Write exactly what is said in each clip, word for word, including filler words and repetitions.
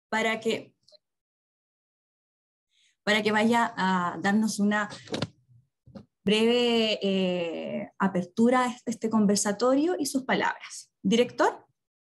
para que, para que vaya a darnos una breve eh, apertura a este conversatorio y sus palabras. Director.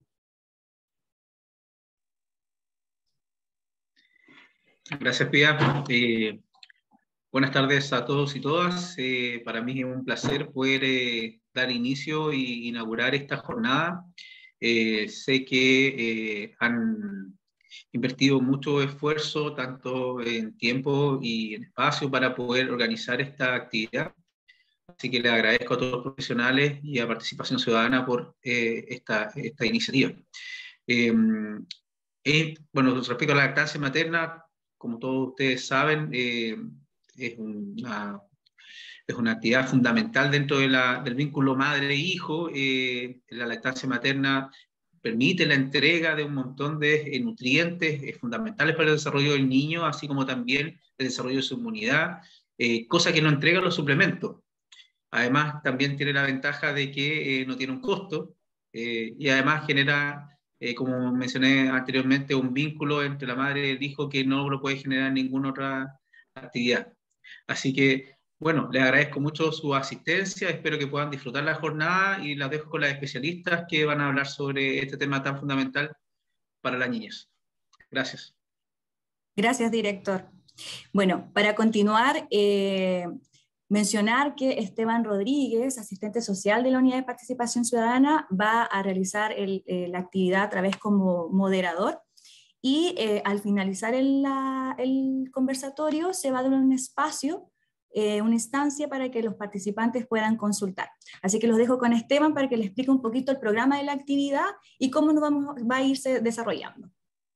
Gracias, Pía. Eh, buenas tardes a todos y todas. Eh, para mí es un placer poder eh, dar inicio e inaugurar esta jornada. Eh, sé que eh, han invertido mucho esfuerzo, tanto en tiempo y en espacio, para poder organizar esta actividad. Así que le agradezco a todos los profesionales y a Participación Ciudadana por eh, esta, esta iniciativa. Eh, eh, bueno, respecto a la lactancia materna, como todos ustedes saben, eh, es, una, es una actividad fundamental dentro de la, del vínculo madre-hijo. Eh, la lactancia materna permite la entrega de un montón de eh, nutrientes eh, fundamentales para el desarrollo del niño, así como también el desarrollo de su inmunidad, eh, cosa que no entregan los suplementos. Además, también tiene la ventaja de que eh, no tiene un costo eh, y además genera, eh, como mencioné anteriormente, un vínculo entre la madre y el hijo que no lo puede generar ninguna otra actividad. Así que, bueno, les agradezco mucho su asistencia, espero que puedan disfrutar la jornada y las dejo con las especialistas que van a hablar sobre este tema tan fundamental para las niñas. Gracias. Gracias, director. Bueno, para continuar, eh, mencionar que Esteban Rodríguez, asistente social de la Unidad de Participación Ciudadana, va a realizar el, eh, la actividad a través como moderador y eh, al finalizar el, la, el conversatorio se va a dar un espacio, eh, una instancia para que los participantes puedan consultar. Así que los dejo con Esteban para que le explique un poquito el programa de la actividad y cómo nos vamos, va a irse desarrollando.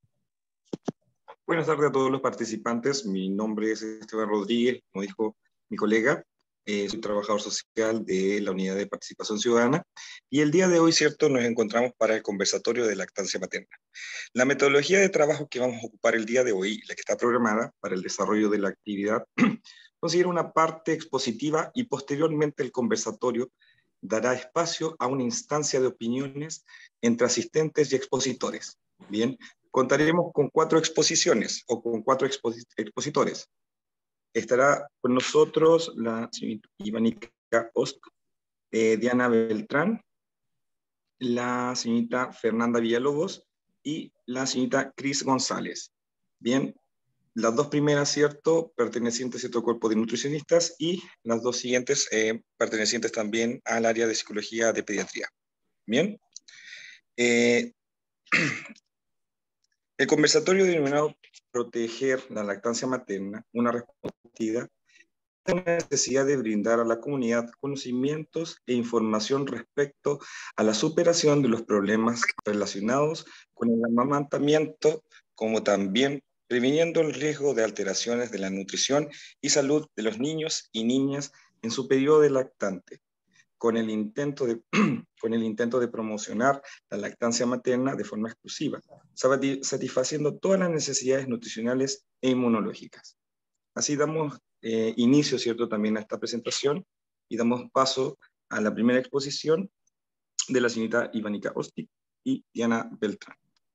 Buenas tardes a todos los participantes. Mi nombre es Esteban Rodríguez, como dijo mi colega. Eh, soy trabajador social de la Unidad de Participación Ciudadana. Y el día de hoy, cierto, nos encontramos para el conversatorio de lactancia materna. La metodología de trabajo que vamos a ocupar el día de hoy, la que está programada para el desarrollo de la actividad, considera una parte expositiva y posteriormente el conversatorio dará espacio a una instancia de opiniones entre asistentes y expositores. Bien, contaremos con cuatro exposiciones o con cuatro exposi expositores. Estará con nosotros la señorita Ivanica Ost, eh, Diana Beltrán, la señorita Fernanda Villalobos y la señorita Cris González. Bien, las dos primeras, cierto, pertenecientes a cierto cuerpo de nutricionistas y las dos siguientes eh, pertenecientes también al área de psicología de pediatría. Bien. Eh, El conversatorio denominado Proteger la lactancia materna, una responsabilidad, tiene la necesidad de brindar a la comunidad conocimientos e información respecto a la superación de los problemas relacionados con el amamantamiento, como también previniendo el riesgo de alteraciones de la nutrición y salud de los niños y niñas en su periodo de lactante, con el intento de, con el intento de promocionar la lactancia materna de forma exclusiva, satisfaciendo todas las necesidades nutricionales e inmunológicas. Así damos eh, inicio, ¿cierto?, también a esta presentación y damos paso a la primera exposición de la señorita Ivanica Osti y Diana Beltrán.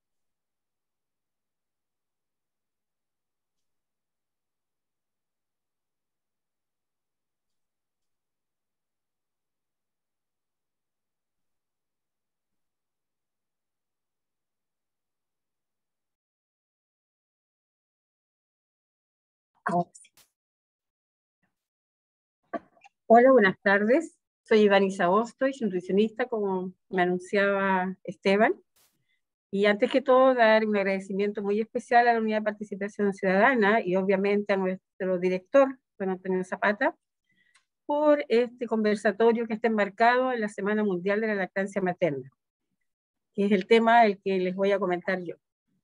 Hola, buenas tardes. Soy Ivaniza Ostoy, nutricionista, como me anunciaba Esteban. Y antes que todo, dar un agradecimiento muy especial a la Unidad de Participación Ciudadana y obviamente a nuestro director, Juan Antonio Zapata, por este conversatorio que está enmarcado en la Semana Mundial de la Lactancia Materna, que es el tema del que les voy a comentar yo.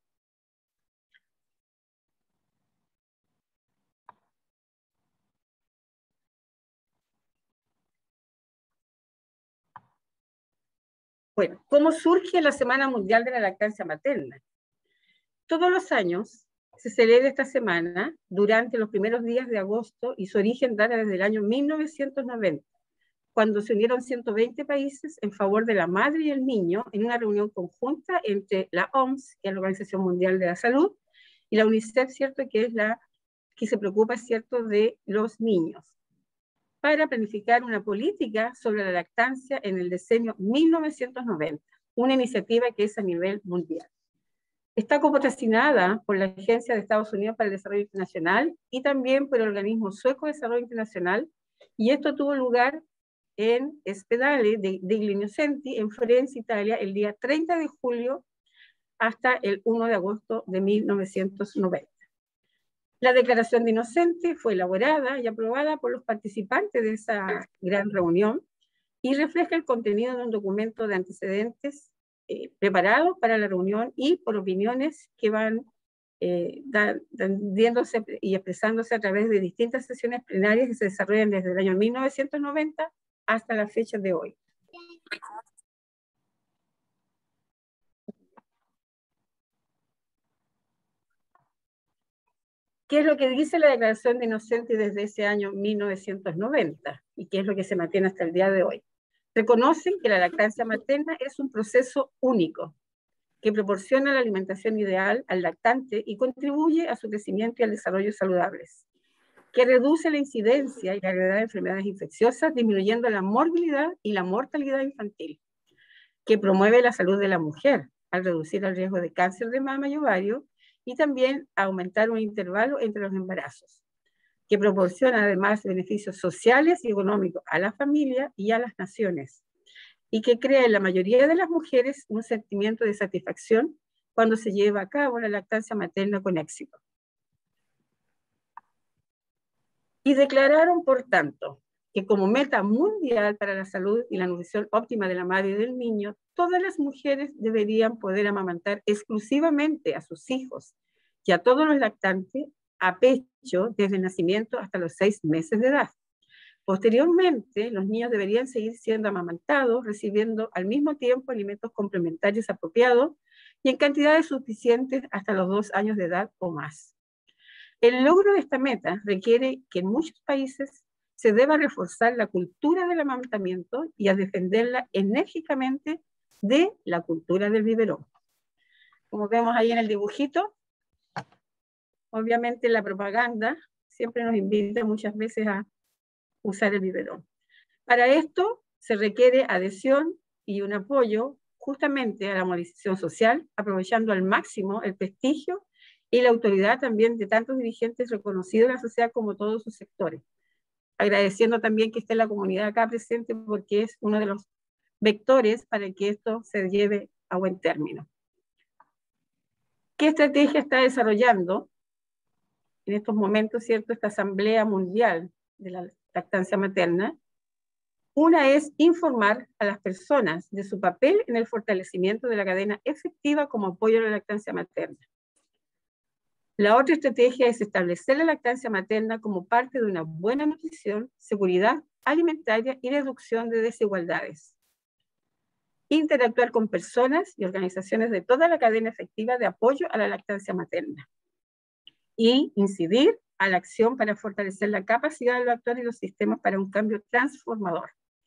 Bueno, ¿cómo surge la Semana Mundial de la Lactancia Materna? Todos los años se celebra esta semana durante los primeros días de agosto y su origen data desde el año mil novecientos noventa, cuando se unieron ciento veinte países en favor de la madre y el niño en una reunión conjunta entre la O M S, que es la Organización Mundial de la Salud, y la UNICEF, ¿cierto?, que es la que se preocupa, ¿cierto?, de los niños, para planificar una política sobre la lactancia en el decenio mil novecientos noventa, una iniciativa que es a nivel mundial. Está copatrocinada por la Agencia de Estados Unidos para el Desarrollo Internacional y también por el Organismo Sueco de Desarrollo Internacional, y esto tuvo lugar en Spedale degli Innocenti, en Florencia, Italia, el día treinta de julio hasta el primero de agosto de mil novecientos noventa. La declaración de Innocenti fue elaborada y aprobada por los participantes de esa gran reunión y refleja el contenido de un documento de antecedentes eh, preparado para la reunión y por opiniones que van eh, diéndose y expresándose a través de distintas sesiones plenarias que se desarrollan desde el año mil novecientos noventa hasta la fecha de hoy. ¿Qué es lo que dice la Declaración de Innocenti desde ese año mil novecientos noventa? ¿Y qué es lo que se mantiene hasta el día de hoy? Reconocen que la lactancia materna es un proceso único, que proporciona la alimentación ideal al lactante y contribuye a su crecimiento y al desarrollo saludables, que reduce la incidencia y la gravedad de enfermedades infecciosas, disminuyendo la morbilidad y la mortalidad infantil, que promueve la salud de la mujer al reducir el riesgo de cáncer de mama y ovario, y también aumentar un intervalo entre los embarazos, que proporciona además beneficios sociales y económicos a la familia y a las naciones, y que crea en la mayoría de las mujeres un sentimiento de satisfacción cuando se lleva a cabo la lactancia materna con éxito. Y declararon, por tanto, que como meta mundial para la salud y la nutrición óptima de la madre y del niño, todas las mujeres deberían poder amamantar exclusivamente a sus hijos y a todos los lactantes a pecho desde el nacimiento hasta los seis meses de edad. Posteriormente, los niños deberían seguir siendo amamantados, recibiendo al mismo tiempo alimentos complementarios apropiados y en cantidades suficientes hasta los dos años de edad o más. El logro de esta meta requiere que en muchos países se deba reforzar la cultura del amamantamiento y a defenderla enérgicamente de la cultura del biberón. Como vemos ahí en el dibujito, obviamente la propaganda siempre nos invita muchas veces a usar el biberón. Para esto se requiere adhesión y un apoyo justamente a la movilización social, aprovechando al máximo el prestigio y la autoridad también de tantos dirigentes reconocidos en la sociedad como todos sus sectores. Agradeciendo también que esté la comunidad acá presente porque es uno de los vectores para que esto se lleve a buen término. ¿Qué estrategia está desarrollando en estos momentos, cierto, esta Asamblea Mundial de la Lactancia Materna? Una es informar a las personas de su papel en el fortalecimiento de la cadena efectiva como apoyo a la lactancia materna. La otra estrategia es establecer la lactancia materna como parte de una buena nutrición, seguridad alimentaria y reducción de desigualdades. Interactuar con personas y organizaciones de toda la cadena efectiva de apoyo a la lactancia materna. Y incidir a la acción para fortalecer la capacidad de los actores y los sistemas para un cambio transformador.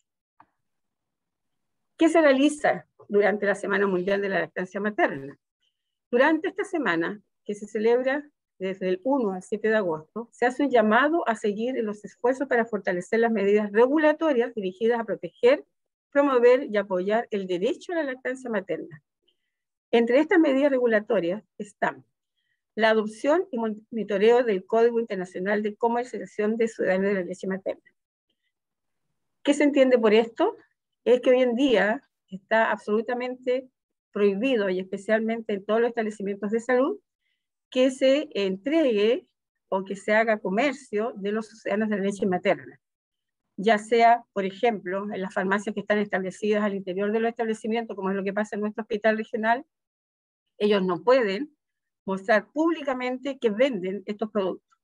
¿Qué se realiza durante la Semana Mundial de la Lactancia Materna? Durante esta semana, que se celebra desde el uno al siete de agosto, se hace un llamado a seguir en los esfuerzos para fortalecer las medidas regulatorias dirigidas a proteger, promover y apoyar el derecho a la lactancia materna. Entre estas medidas regulatorias están la adopción y monitoreo del Código Internacional de Comercialización de Suedanos de la Leche Materna. ¿Qué se entiende por esto? Es que hoy en día está absolutamente prohibido, y especialmente en todos los establecimientos de salud, que se entregue o que se haga comercio de los sucedáneos de la leche materna. Ya sea, por ejemplo, en las farmacias que están establecidas al interior de los establecimientos, como es lo que pasa en nuestro hospital regional, ellos no pueden mostrar públicamente que venden estos productos.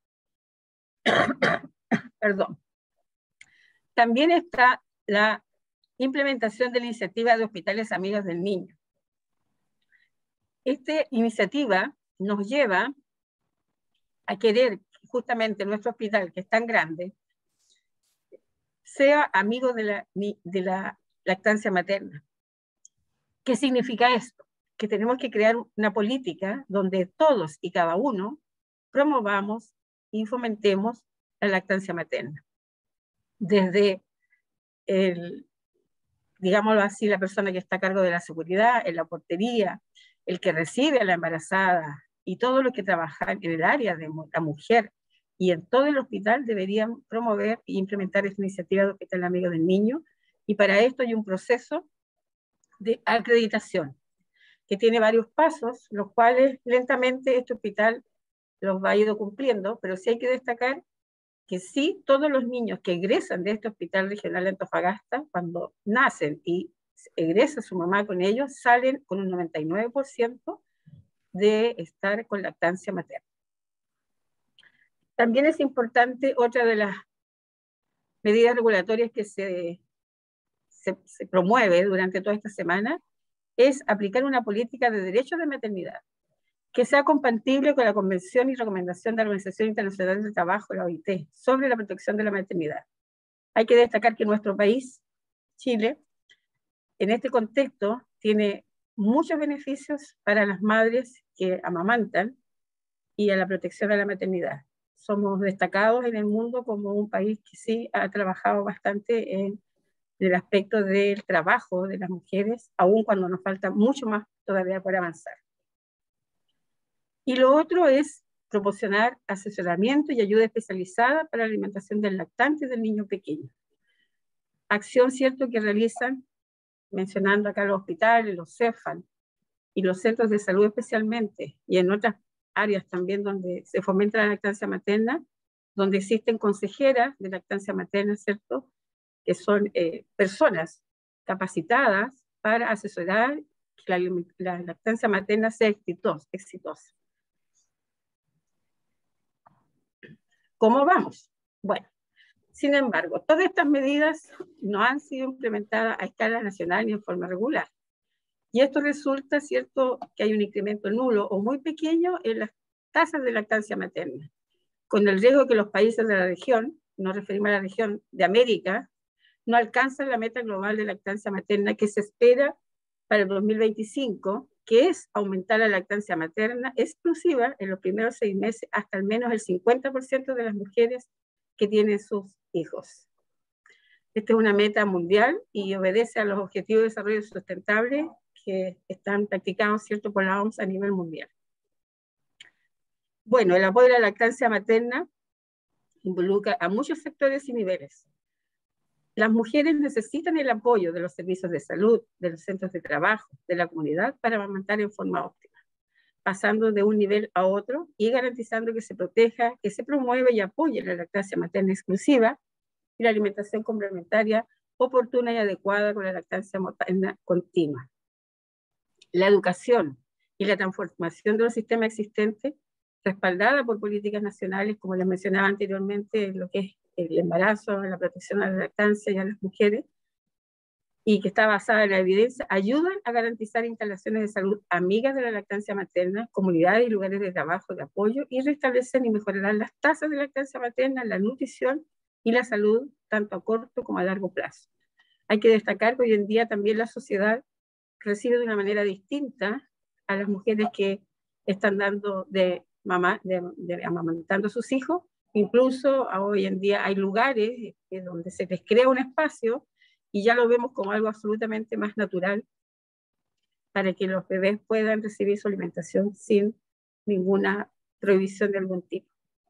Perdón. También está la implementación de la iniciativa de Hospitales Amigos del Niño. Esta iniciativa nos lleva a querer justamente nuestro hospital, que es tan grande, sea amigo de la, de la lactancia materna. ¿Qué significa esto? Que tenemos que crear una política donde todos y cada uno promovamos y fomentemos la lactancia materna. Desde el, digámoslo así, la persona que está a cargo de la seguridad, en la portería, el que recibe a la embarazada y todos los que trabajan en el área de la mujer y en todo el hospital deberían promover e implementar esta iniciativa de Hospital Amigo del Niño, y para esto hay un proceso de acreditación que tiene varios pasos, los cuales lentamente este hospital los va a ir cumpliendo, pero sí hay que destacar que sí, todos los niños que egresan de este hospital regional de Antofagasta, cuando nacen y egresa su mamá con ellos, salen con un noventa y nueve por ciento de estar con lactancia materna. También es importante, otra de las medidas regulatorias que se, se, se promueve durante toda esta semana, es aplicar una política de derechos de maternidad que sea compatible con la Convención y Recomendación de la Organización Internacional del Trabajo, la O I T, sobre la protección de la maternidad. Hay que destacar que nuestro país, Chile, en este contexto, tiene muchos beneficios para las madres que amamantan y a la protección de la maternidad. Somos destacados en el mundo como un país que sí ha trabajado bastante en el aspecto del trabajo de las mujeres, aun cuando nos falta mucho más todavía por avanzar. Y lo otro es proporcionar asesoramiento y ayuda especializada para la alimentación del lactante y del niño pequeño. Acción, cierto, que realizan, mencionando acá los hospitales, los CEFAL y los centros de salud especialmente, y en otras áreas también donde se fomenta la lactancia materna, donde existen consejeras de lactancia materna, ¿cierto?, que son eh, personas capacitadas para asesorar que la, la lactancia materna sea exitosa. exitosa. ¿Cómo vamos? Bueno, sin embargo, todas estas medidas no han sido implementadas a escala nacional ni en forma regular. Y esto resulta, ¿cierto?, que hay un incremento nulo o muy pequeño en las tasas de lactancia materna, con el riesgo que los países de la región, nos referimos a la región de América, no alcanzan la meta global de lactancia materna que se espera para el dos mil veinticinco, que es aumentar la lactancia materna exclusiva en los primeros seis meses hasta al menos el cincuenta por ciento de las mujeres que tienen sus hijos. Esta es una meta mundial y obedece a los Objetivos de Desarrollo Sustentable que están practicados, ¿cierto?, por la O M S a nivel mundial. Bueno, el apoyo a la lactancia materna involucra a muchos sectores y niveles. Las mujeres necesitan el apoyo de los servicios de salud, de los centros de trabajo, de la comunidad para amamantar en forma óptima, pasando de un nivel a otro y garantizando que se proteja, que se promueva y apoye la lactancia materna exclusiva y la alimentación complementaria oportuna y adecuada con la lactancia materna continua. La educación y la transformación de los sistemas existentes, respaldada por políticas nacionales, como les mencionaba anteriormente, lo que es el embarazo, la protección a la lactancia y a las mujeres, y que está basada en la evidencia, ayudan a garantizar instalaciones de salud amigas de la lactancia materna, comunidades y lugares de trabajo de apoyo, y restablecen y mejorarán las tasas de lactancia materna, la nutrición y la salud, tanto a corto como a largo plazo. Hay que destacar que hoy en día también la sociedad recibe de una manera distinta a las mujeres que están dando de mamá, de, de amamantando a sus hijos. Incluso hoy en día hay lugares eh, donde se les crea un espacio y ya lo vemos como algo absolutamente más natural para que los bebés puedan recibir su alimentación sin ninguna prohibición de algún tipo.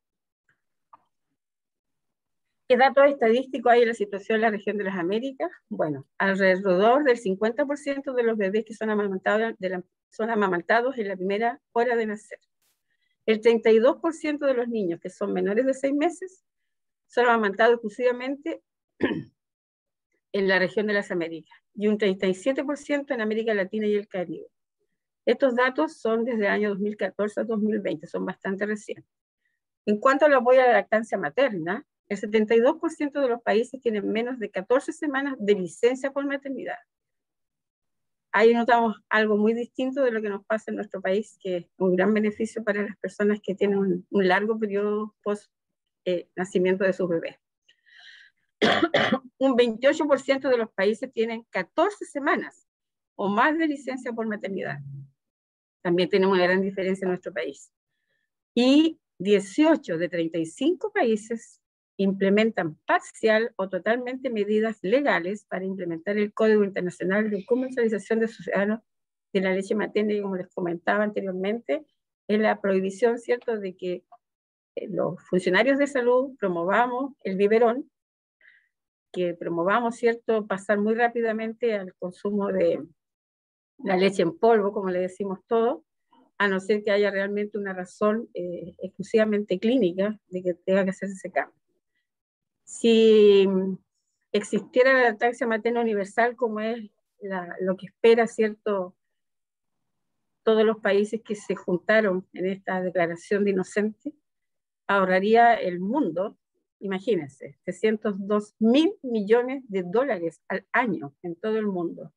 ¿Qué datos estadísticos hay en la situación en la región de las Américas? Bueno, alrededor del cincuenta por ciento de los bebés que son amamantados, de la, son amamantados en la primera hora de nacer. El treinta y dos por ciento de los niños que son menores de seis meses son amamantados exclusivamente en la región de las Américas y un treinta y siete por ciento en América Latina y el Caribe. Estos datos son desde el año dos mil catorce a dos mil veinte, son bastante recientes. En cuanto al apoyo a la lactancia materna, el setenta y dos por ciento de los países tienen menos de catorce semanas de licencia por maternidad. Ahí notamos algo muy distinto de lo que nos pasa en nuestro país, que es un gran beneficio para las personas que tienen un, un largo periodo post eh, nacimiento de sus bebés. Un veintiocho por ciento de los países tienen catorce semanas o más de licencia por maternidad. También tenemos una gran diferencia en nuestro país. Y dieciocho de treinta y cinco países implementan parcial o totalmente medidas legales para implementar el Código Internacional de Comercialización de Ciudadanos de la leche materna, y como les comentaba anteriormente, es la prohibición, ¿cierto?, de que los funcionarios de salud promovamos el biberón, que promovamos, ¿cierto?, pasar muy rápidamente al consumo de la leche en polvo, como le decimos todos, a no ser que haya realmente una razón eh, exclusivamente clínica de que tenga que hacerse ese cambio. Si existiera la lactancia materna universal, como es la, lo que espera, ¿cierto?, todos los países que se juntaron en esta declaración de inocente, ahorraría el mundo, imagínense, trescientos dos mil millones de dólares al año en todo el mundo.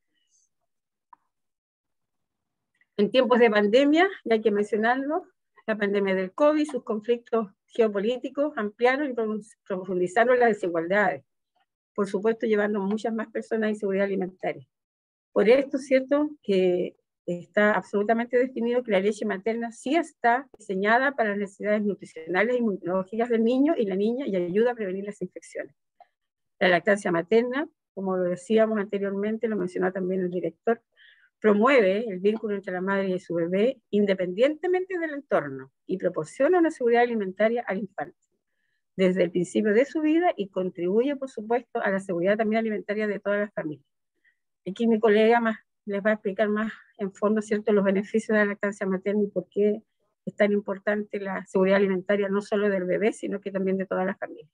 En tiempos de pandemia, y hay que mencionarlo, la pandemia del COVID, sus conflictos geopolíticos ampliaron y profundizaron las desigualdades, por supuesto llevando muchas más personas a inseguridad alimentaria. Por esto es cierto que está absolutamente definido que la leche materna sí está diseñada para las necesidades nutricionales e inmunológicas del niño y la niña y ayuda a prevenir las infecciones. La lactancia materna, como lo decíamos anteriormente, lo mencionó también el director, promueve el vínculo entre la madre y su bebé independientemente del entorno y proporciona una seguridad alimentaria al infante desde el principio de su vida y contribuye, por supuesto, a la seguridad también alimentaria de todas las familias. Aquí mi colega más les va a explicar más en fondo, ¿cierto?, los beneficios de la lactancia materna y por qué es tan importante la seguridad alimentaria no solo del bebé, sino que también de todas las familias.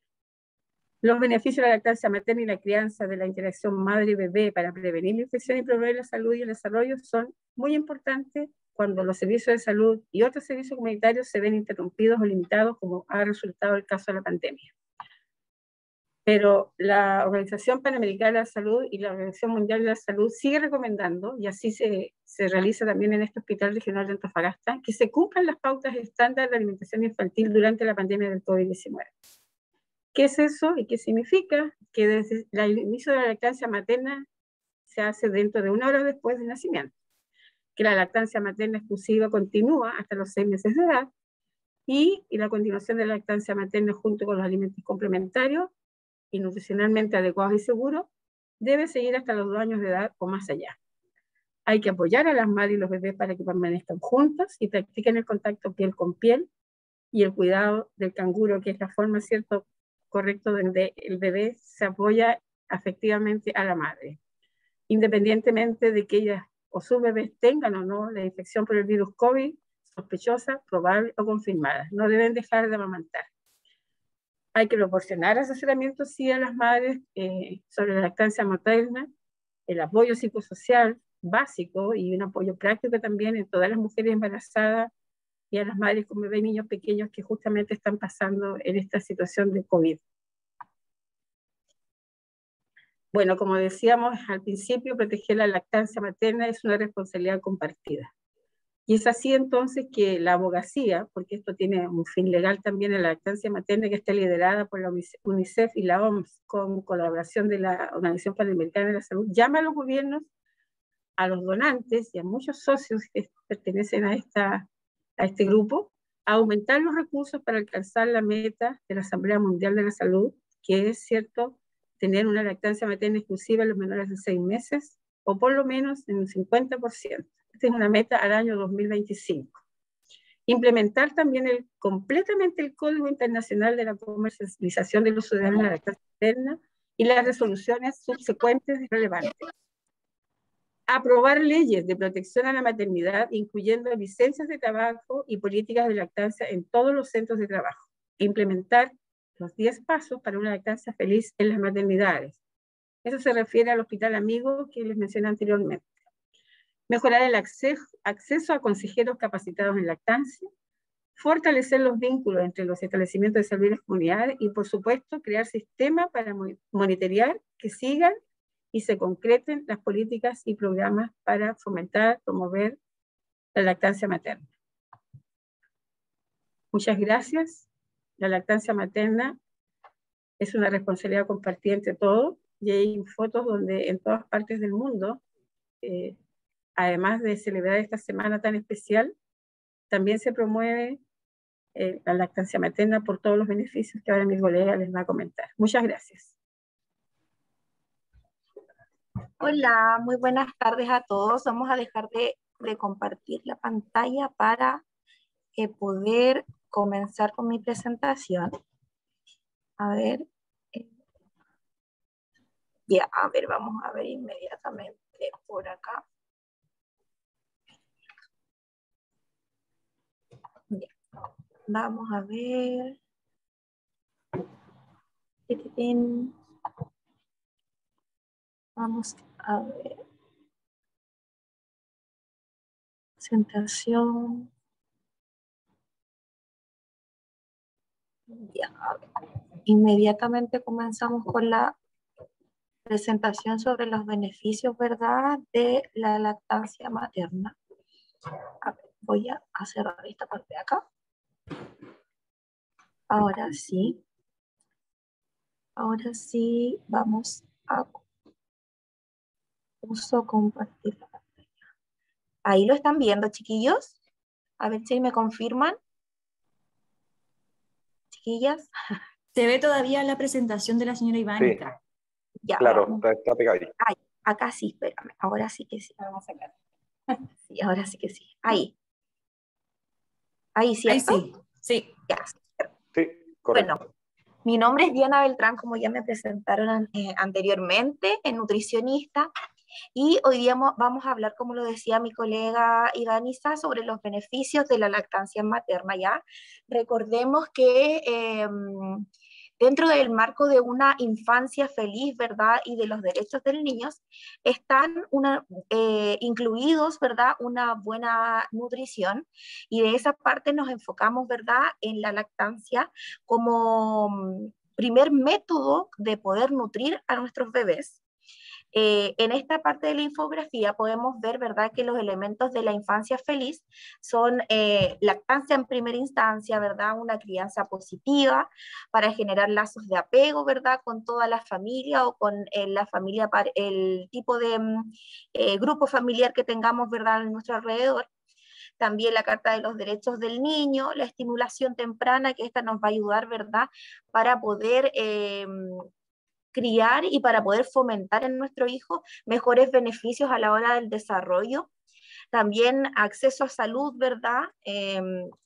Los beneficios de la lactancia materna y la crianza de la interacción madre-bebé para prevenir la infección y promover la salud y el desarrollo son muy importantes cuando los servicios de salud y otros servicios comunitarios se ven interrumpidos o limitados, como ha resultado el caso de la pandemia. Pero la Organización Panamericana de la Salud y la Organización Mundial de la Salud sigue recomendando, y así se, se realiza también en este Hospital Regional de Antofagasta, que se cumplan las pautas estándar de alimentación infantil durante la pandemia del COVID diecinueve. ¿Qué es eso y qué significa? Que desde el inicio de la lactancia materna se hace dentro de una hora después del nacimiento, que la lactancia materna exclusiva continúa hasta los seis meses de edad, y, y la continuación de la lactancia materna junto con los alimentos complementarios y nutricionalmente adecuados y seguros debe seguir hasta los dos años de edad o más allá. Hay que apoyar a las madres y los bebés para que permanezcan juntos y practiquen el contacto piel con piel y el cuidado del canguro, que es la forma, ¿cierto?, correcta donde el bebé se apoya afectivamente a la madre, independientemente de que ellas o sus bebés tengan o no la infección por el virus COVID, sospechosa, probable o confirmada. No deben dejar de amamantar. Hay que proporcionar asesoramiento sí a las madres eh, sobre la lactancia materna, el apoyo psicosocial básico y un apoyo práctico también en todas las mujeres embarazadas y a las madres con bebés y niños pequeños que justamente están pasando en esta situación de COVID. Bueno, como decíamos al principio, proteger la lactancia materna es una responsabilidad compartida. Y es así entonces que la abogacía, porque esto tiene un fin legal también en la lactancia materna, que está liderada por la UNICEF y la O M S con colaboración de la Organización Panamericana de la Salud, llama a los gobiernos, a los donantes y a muchos socios que pertenecen a, esta, a este grupo, a aumentar los recursos para alcanzar la meta de la Asamblea Mundial de la Salud, que es, cierto, tener una lactancia materna exclusiva en los menores de seis meses, o por lo menos en un cincuenta por ciento. Esta es una meta al año dos mil veinticinco. Implementar también el, completamente el Código Internacional de la Comercialización de los Ciudadanos de la Lactancia Materna y las resoluciones subsecuentes relevantes. Aprobar leyes de protección a la maternidad, incluyendo licencias de trabajo y políticas de lactancia en todos los centros de trabajo. Implementar los diez pasos para una lactancia feliz en las maternidades. Eso se refiere al Hospital Amigo que les mencioné anteriormente. Mejorar el acceso, acceso a consejeros capacitados en lactancia, fortalecer los vínculos entre los establecimientos de salud y las comunidades y, por supuesto, crear sistemas para monitorear que sigan y se concreten las políticas y programas para fomentar, promover la lactancia materna. Muchas gracias. La lactancia materna Es una responsabilidad compartida entre todos, y hay fotos donde en todas partes del mundo, eh, además de celebrar esta semana tan especial, también se promueve eh, la lactancia materna por todos los beneficios que ahora mi colega les va a comentar. Muchas gracias. Hola, muy buenas tardes a todos. Vamos a dejar de, de compartir la pantalla para eh, poder comenzar con mi presentación. A ver. Eh, ya, a ver, vamos a ver inmediatamente por acá. Ya, vamos a ver. Vamos a ver. Presentación. Ya, a ver. Inmediatamente comenzamos con la presentación sobre los beneficios, ¿verdad?, de la lactancia materna. A ver, voy a cerrar esta parte de acá. Ahora sí. Ahora sí, vamos a uso compartir la pantalla. Ahí lo están viendo, chiquillos. A ver si me confirman. Chiquillas. Se ve todavía la presentación de la señora Ivánita. Sí, ya, claro, vamos. está, está pegado ahí. Ay, acá sí, espérame. Ahora sí que sí. Vamos a sacar. Sí, ahora sí que sí. Ahí. Ahí, ¿cierto? Ahí sí, sí. Ya. Sí, correcto. Bueno, mi nombre es Diana Beltrán, como ya me presentaron eh, anteriormente, es nutricionista. Y hoy día vamos a hablar, como lo decía mi colega Ivánisa, sobre los beneficios de la lactancia materna, ¿ya? Recordemos que eh, dentro del marco de una infancia feliz, ¿verdad?, y de los derechos de los niños, están una, eh, incluidos, ¿verdad?, una buena nutrición, y de esa parte nos enfocamos, ¿verdad?, en la lactancia como primer método de poder nutrir a nuestros bebés. Eh, en esta parte de la infografía podemos ver, ¿verdad?, que los elementos de la infancia feliz son eh, lactancia en primera instancia, ¿verdad?, una crianza positiva para generar lazos de apego, ¿verdad?, con toda la familia o con eh, la familia, el tipo de eh, grupo familiar que tengamos, ¿verdad?, en nuestro alrededor. También la Carta de los Derechos del Niño, la estimulación temprana, que esta nos va a ayudar, ¿verdad?, para poder Eh, criar y para poder fomentar en nuestro hijo mejores beneficios a la hora del desarrollo. También acceso a salud, ¿verdad? Eh,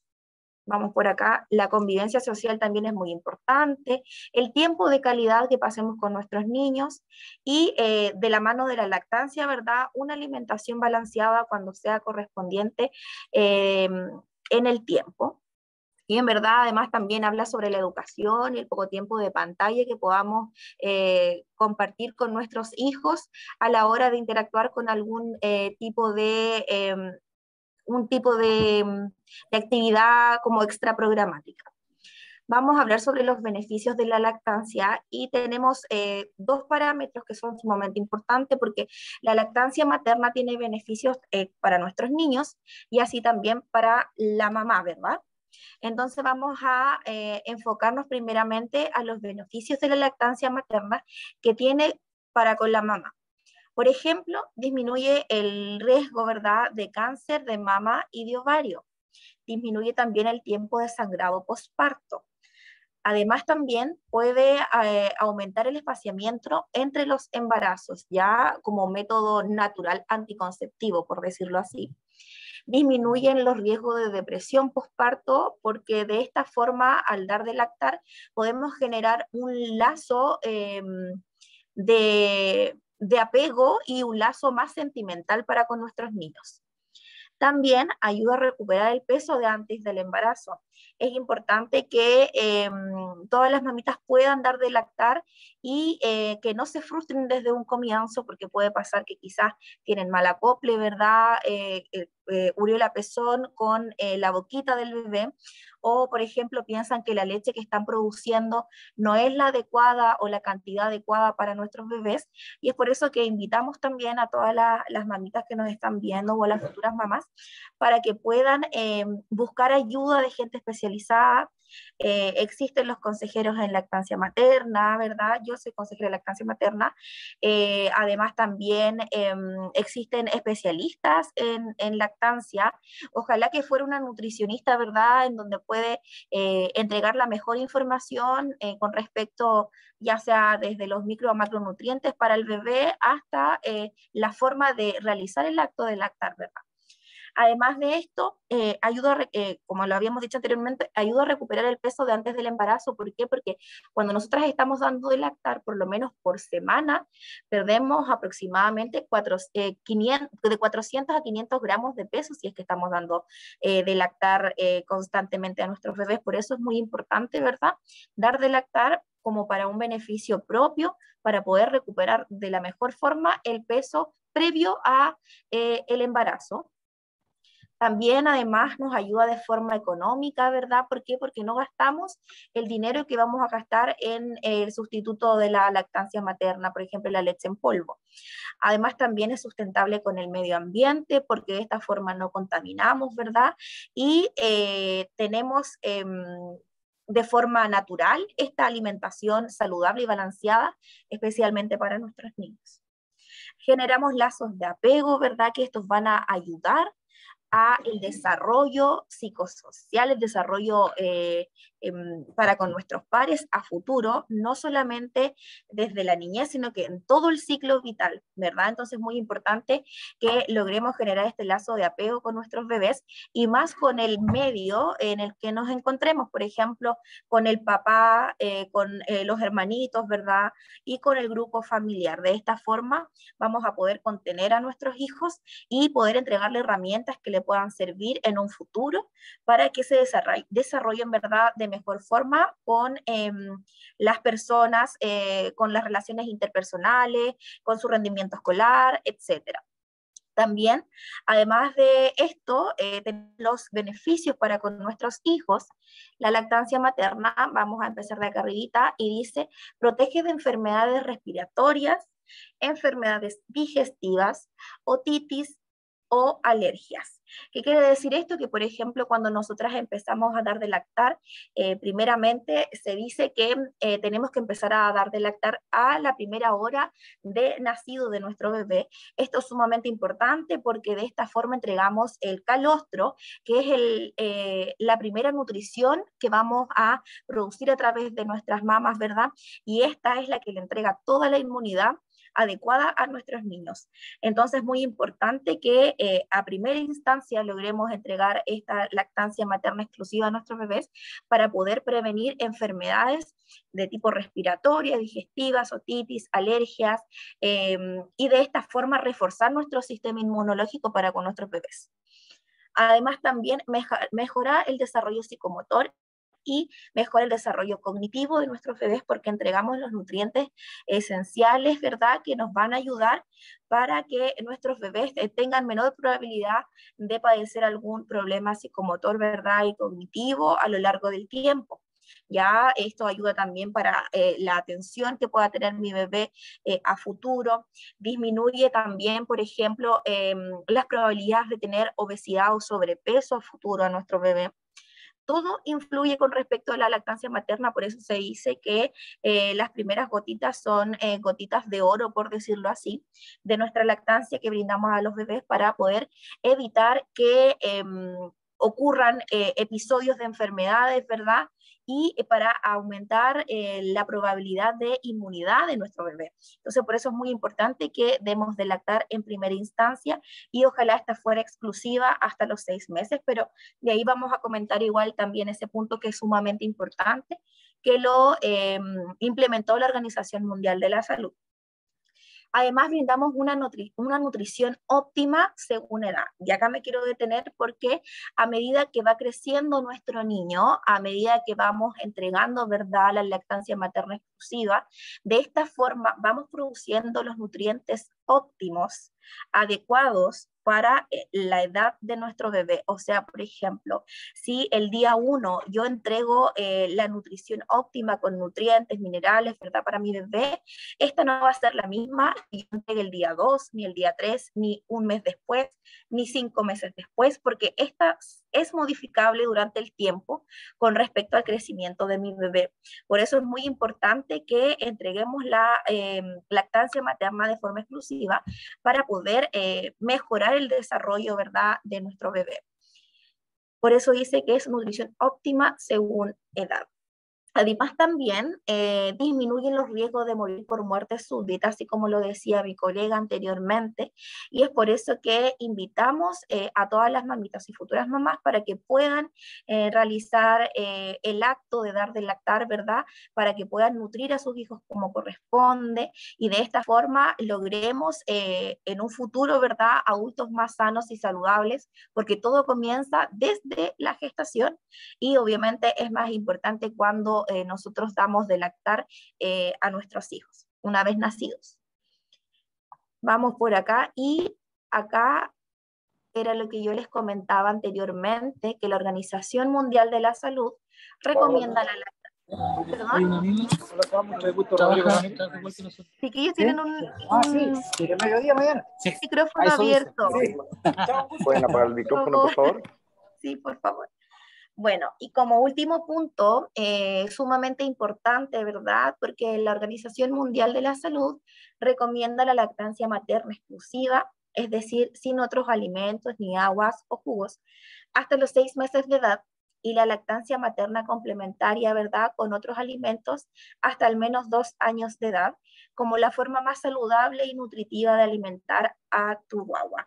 vamos por acá, la convivencia social también es muy importante, el tiempo de calidad que pasemos con nuestros niños y eh, de la mano de la lactancia, ¿verdad?, una alimentación balanceada cuando sea correspondiente eh, en el tiempo. Y en verdad, además, también habla sobre la educación y el poco tiempo de pantalla que podamos eh, compartir con nuestros hijos a la hora de interactuar con algún eh, tipo de, eh, un tipo de, de actividad como extra programática. Vamos a hablar sobre los beneficios de la lactancia y tenemos eh, dos parámetros que son sumamente importantes porque la lactancia materna tiene beneficios eh, para nuestros niños y así también para la mamá, ¿verdad? Entonces vamos a eh, enfocarnos primeramente a los beneficios de la lactancia materna que tiene para con la mamá. Por ejemplo, disminuye el riesgo, ¿verdad?, de cáncer de mama y de ovario. Disminuye también el tiempo de sangrado posparto. Además, también puede eh, aumentar el espaciamiento entre los embarazos, ya como método natural anticonceptivo, por decirlo así. Disminuyen los riesgos de depresión posparto porque de esta forma, al dar de lactar, podemos generar un lazo eh, de, de apego y un lazo más sentimental para con nuestros niños. También ayuda a recuperar el peso de antes del embarazo. Es importante que eh, todas las mamitas puedan dar de lactar y eh, que no se frustren desde un comienzo, porque puede pasar que quizás tienen mal acople, ¿verdad? Eh, eh, ureola pezón con eh, la boquita del bebé, o por ejemplo piensan que la leche que están produciendo no es la adecuada o la cantidad adecuada para nuestros bebés, y es por eso que invitamos también a todas la, las mamitas que nos están viendo o a las futuras mamás para que puedan eh, buscar ayuda de gente especializada. Eh, existen los consejeros en lactancia materna, ¿verdad? Yo soy consejera de lactancia materna. Eh, además también eh, existen especialistas en, en lactancia. Ojalá que fuera una nutricionista, ¿verdad? En donde puede eh, entregar la mejor información eh, con respecto, ya sea desde los micro o macronutrientes para el bebé hasta eh, la forma de realizar el acto de lactar, ¿verdad? Además de esto, eh, ayuda, eh, como lo habíamos dicho anteriormente, ayuda a recuperar el peso de antes del embarazo. ¿Por qué? Porque cuando nosotras estamos dando de lactar, por lo menos por semana, perdemos aproximadamente cuatro, eh, quinientos, de cuatrocientos a quinientos gramos de peso si es que estamos dando eh, de lactar eh, constantemente a nuestros bebés. Por eso es muy importante, ¿verdad?, dar de lactar como para un beneficio propio, para poder recuperar de la mejor forma el peso previo a eh, el embarazo. También además nos ayuda de forma económica, ¿verdad? ¿Por qué? Porque no gastamos el dinero que vamos a gastar en el sustituto de la lactancia materna, por ejemplo, la leche en polvo. Además también es sustentable con el medio ambiente porque de esta forma no contaminamos, ¿verdad? Y eh, tenemos eh, de forma natural esta alimentación saludable y balanceada, especialmente para nuestros niños. Generamos lazos de apego, ¿verdad? Que estos van a ayudar a el desarrollo psicosocial, el desarrollo eh, eh, para con nuestros pares a futuro, no solamente desde la niñez, sino que en todo el ciclo vital, ¿verdad? Entonces es muy importante que logremos generar este lazo de apego con nuestros bebés y más con el medio en el que nos encontremos, por ejemplo, con el papá, eh, con eh, los hermanitos, ¿verdad? Y con el grupo familiar. De esta forma vamos a poder contener a nuestros hijos y poder entregarle herramientas que le puedan servir en un futuro para que se desarrolle, desarrollen, ¿verdad?, de mejor forma con eh, las personas, eh, con las relaciones interpersonales, con su rendimiento escolar, etcétera. También, además de esto, eh, los beneficios para con nuestros hijos, la lactancia materna, vamos a empezar de acá arribita, y dice, protege de enfermedades respiratorias, enfermedades digestivas, otitis o alergias. ¿Qué quiere decir esto? Que, por ejemplo, cuando nosotras empezamos a dar de lactar, eh, primeramente se dice que eh, tenemos que empezar a dar de lactar a la primera hora de nacido de nuestro bebé. Esto es sumamente importante porque de esta forma entregamos el calostro, que es el, eh, la primera nutrición que vamos a producir a través de nuestras mamas, ¿verdad? Y esta es la que le entrega toda la inmunidad adecuada a nuestros niños. Entonces es muy importante que eh, a primera instancia logremos entregar esta lactancia materna exclusiva a nuestros bebés para poder prevenir enfermedades de tipo respiratoria, digestivas, otitis, alergias, eh, y de esta forma reforzar nuestro sistema inmunológico para con nuestros bebés. Además también mejorar el desarrollo psicomotor y mejora el desarrollo cognitivo de nuestros bebés porque entregamos los nutrientes esenciales, ¿verdad?, que nos van a ayudar para que nuestros bebés tengan menor probabilidad de padecer algún problema psicomotor, ¿verdad?, y cognitivo a lo largo del tiempo. Ya esto ayuda también para eh, la atención que pueda tener mi bebé eh, a futuro. Disminuye también, por ejemplo, eh, las probabilidades de tener obesidad o sobrepeso a futuro a nuestro bebé. Todo influye con respecto a la lactancia materna, por eso se dice que eh, las primeras gotitas son eh, gotitas de oro, por decirlo así, de nuestra lactancia que brindamos a los bebés para poder evitar que eh, ocurran eh, episodios de enfermedades, ¿verdad? Y para aumentar eh, la probabilidad de inmunidad de nuestro bebé. Entonces, por eso es muy importante que demos de lactar en primera instancia y ojalá esta fuera exclusiva hasta los seis meses, pero de ahí vamos a comentar igual también ese punto que es sumamente importante, que lo eh, implementó la Organización Mundial de la Salud. Además, brindamos una, nutri una nutrición óptima según edad. Y acá me quiero detener porque a medida que va creciendo nuestro niño, a medida que vamos entregando, ¿verdad?, la lactancia materna exclusiva, de esta forma vamos produciendo los nutrientes óptimos, adecuados para eh, la edad de nuestro bebé. O sea, por ejemplo, si el día uno yo entrego eh, la nutrición óptima con nutrientes, minerales, ¿verdad? Para mi bebé, esta no va a ser la misma que yo entregue el día dos, ni el día tres, ni un mes después, ni cinco meses después, porque esta es modificable durante el tiempo con respecto al crecimiento de mi bebé. Por eso es muy importante que entreguemos la eh, lactancia materna de forma exclusiva para poder eh, mejorar el desarrollo, ¿verdad?, de nuestro bebé. Por eso dice que es nutrición óptima según edad. Además, también eh, disminuyen los riesgos de morir por muerte súbita, así como lo decía mi colega anteriormente, y es por eso que invitamos eh, a todas las mamitas y futuras mamás para que puedan eh, realizar eh, el acto de dar de lactar, ¿verdad? Para que puedan nutrir a sus hijos como corresponde, y de esta forma logremos eh, en un futuro, ¿verdad?, adultos más sanos y saludables, porque todo comienza desde la gestación, y obviamente es más importante cuando Eh, nosotros damos de lactar eh, a nuestros hijos, una vez nacidos. Vamos por acá, y acá era lo que yo les comentaba anteriormente, que la Organización Mundial de la Salud recomienda la lactancia. ¿Perdón? Sí, que ellos tienen un, Ah, un sí, de mediodía mañana. Sí. micrófono abierto. Sí. ¿Pueden apagar el micrófono, por favor? Sí, por favor. Bueno, y como último punto, eh, sumamente importante, ¿verdad? Porque la Organización Mundial de la Salud recomienda la lactancia materna exclusiva, es decir, sin otros alimentos, ni aguas o jugos, hasta los seis meses de edad, y la lactancia materna complementaria, ¿verdad?, con otros alimentos hasta al menos dos años de edad, como la forma más saludable y nutritiva de alimentar a tu guagua.